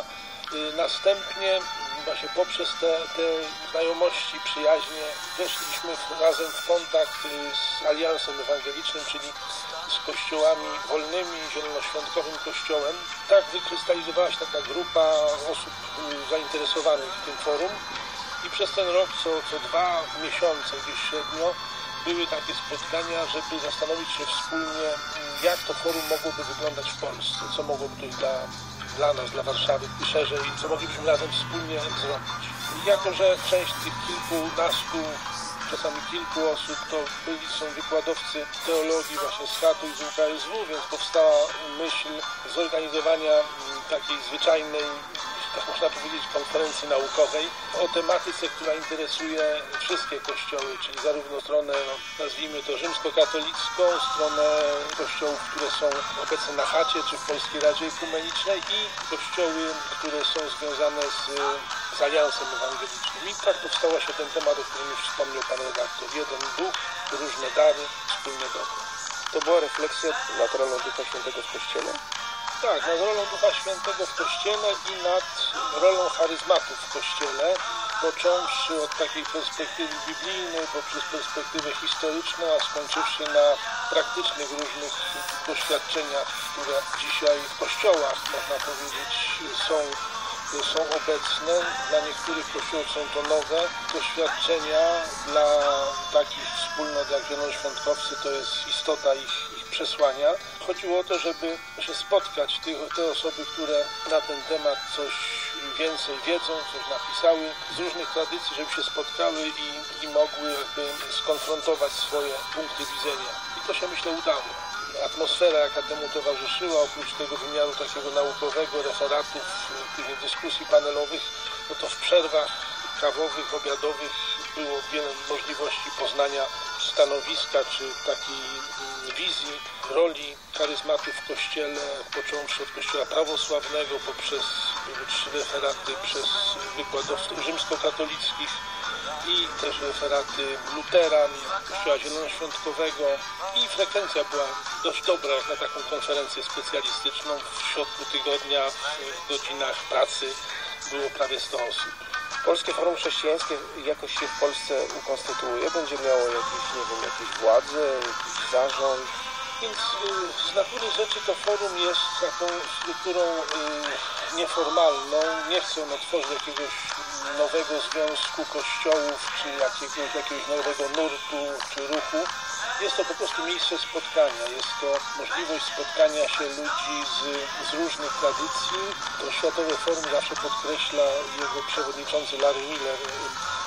następnie właśnie poprzez te, te znajomości, przyjaźnie weszliśmy razem w kontakt z Aliansem Ewangelicznym, czyli z kościołami wolnymi, zielonoświątkowym kościołem. Tak wykrystalizowała się taka grupa osób zainteresowanych tym forum i przez ten rok co, co dwa miesiące gdzieś średnio były takie spotkania, żeby zastanowić się wspólnie, jak to forum mogłoby wyglądać w Polsce, co mogłoby to dla, dla nas, dla Warszawy i szerzej, co moglibyśmy razem wspólnie zrobić. I jako, że część tych kilkunastu, czasami kilku osób to byli, są wykładowcy teologii właśnie z Chatu i z U K S W, więc powstała myśl zorganizowania takiej zwyczajnej, tak można powiedzieć, konferencji naukowej o tematyce, która interesuje wszystkie kościoły, czyli zarówno stronę, no, nazwijmy to rzymskokatolicką, stronę kościołów, które są obecne na chacie, czy w Polskiej Radzie Ekumenicznej i kościoły, które są związane z, z Aliansem Ewangelicznym. I tak powstał się ten temat, o którym już wspomniał pan redaktor. Jeden duch, różne dary, wspólne dobro. To była refleksja nad rolą Ducha Świętego w Kościele? Tak, nad rolą Ducha Świętego w Kościele i nad rolą charyzmatów w Kościele, począwszy od takiej perspektywy biblijnej, poprzez perspektywę historyczną, a skończywszy na praktycznych różnych doświadczeniach, które dzisiaj w kościołach, można powiedzieć, są, są obecne. Dla niektórych kościołów są to nowe doświadczenia, dla takich wspólnot jak zielonoświątkowcy to jest istota ich, ich przesłania. Chodziło o to, żeby się spotkać, te osoby, które na ten temat coś więcej wiedzą, coś napisały z różnych tradycji, żeby się spotkały i, i mogły jakby skonfrontować swoje punkty widzenia. I to się, myślę, udało. Atmosfera, jaka temu towarzyszyła, oprócz tego wymiaru takiego naukowego, referatów, tych dyskusji panelowych, no to w przerwach kawowych, obiadowych było wiele możliwości poznania stanowiska czy takiej wizji roli charyzmatów w Kościele, począwszy od Kościoła prawosławnego poprzez trzy referaty przez wykładowców rzymskokatolickich i też referaty luteran, Kościoła zielonoświątkowego i frekwencja była dość dobra jak na taką konferencję specjalistyczną. W środku tygodnia, w godzinach pracy było prawie sto osób. Polskie Forum Chrześcijańskie jakoś się w Polsce ukonstytuuje? Będzie miało jakieś, nie wiem, jakieś władze, jakiś zarząd? Więc z natury rzeczy to forum jest taką strukturą nieformalną. Nie chcę on otworzyć jakiegoś nowego związku kościołów, czy jakiegoś, jakiegoś nowego nurtu, czy ruchu. Jest to po prostu miejsce spotkania. Jest to możliwość spotkania się ludzi z, z różnych tradycji. To Światowe Forum zawsze podkreśla jego przewodniczący Larry Miller,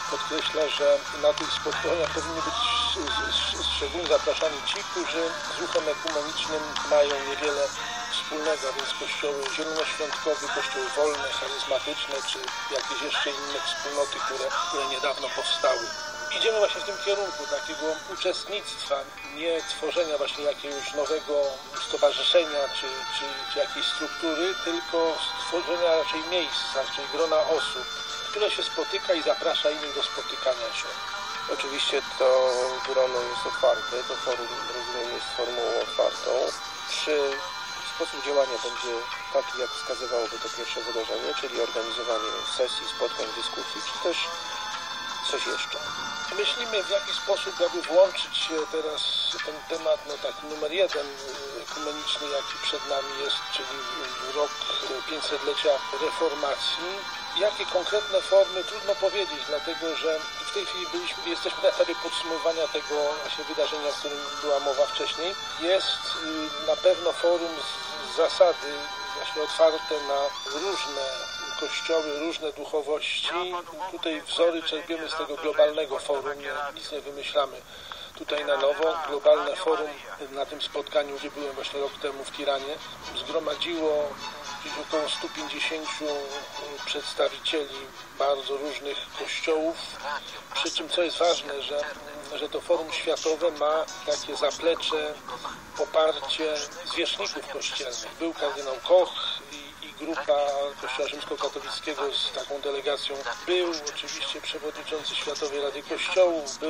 podkreśla, że na tych spotkaniach powinni być szczególnie zapraszani ci, którzy z ruchem ekumenicznym mają niewiele wspólnego, a więc kościoły zielonoświątkowe, kościoły wolne, charyzmatyczne, czy jakieś jeszcze inne wspólnoty, które, które niedawno powstały. Idziemy właśnie w tym kierunku takiego uczestnictwa, nie tworzenia właśnie jakiegoś nowego stowarzyszenia czy, czy, czy jakiejś struktury, tylko stworzenia raczej miejsca, czyli grona osób, które się spotyka i zaprasza innych do spotykania się. Oczywiście to grono jest otwarte, to forum, rozumiem, jest formułą otwartą. Czy sposób działania będzie taki, jak wskazywałoby to pierwsze wydarzenie, czyli organizowanie sesji, spotkań, dyskusji, czy też coś jeszcze? Myślimy, w jaki sposób jakby włączyć się teraz ten temat, no taki numer jeden ekumeniczny, jaki przed nami jest, czyli rok pięćsetlecia reformacji. Jakie konkretne formy, trudno powiedzieć, dlatego że w tej chwili byliśmy, jesteśmy na etapie podsumowania tego właśnie wydarzenia, o którym była mowa wcześniej. Jest na pewno forum z zasady właśnie otwarte na różne kościoły, różne duchowości. Tutaj wzory czerpiemy z tego globalnego forum, nic nie wymyślamy tutaj na nowo. Globalne forum na tym spotkaniu, gdzie byłem właśnie rok temu w Tiranie, zgromadziło gdzieś około stu pięćdziesięciu przedstawicieli bardzo różnych kościołów, przy czym co jest ważne, że, że to forum światowe ma takie zaplecze, poparcie zwierzchników kościelnych. Był kardynał Koch i, i grupa Kościoła Rzymskokatolickiego z taką delegacją. Był oczywiście przewodniczący Światowej Rady Kościołów, był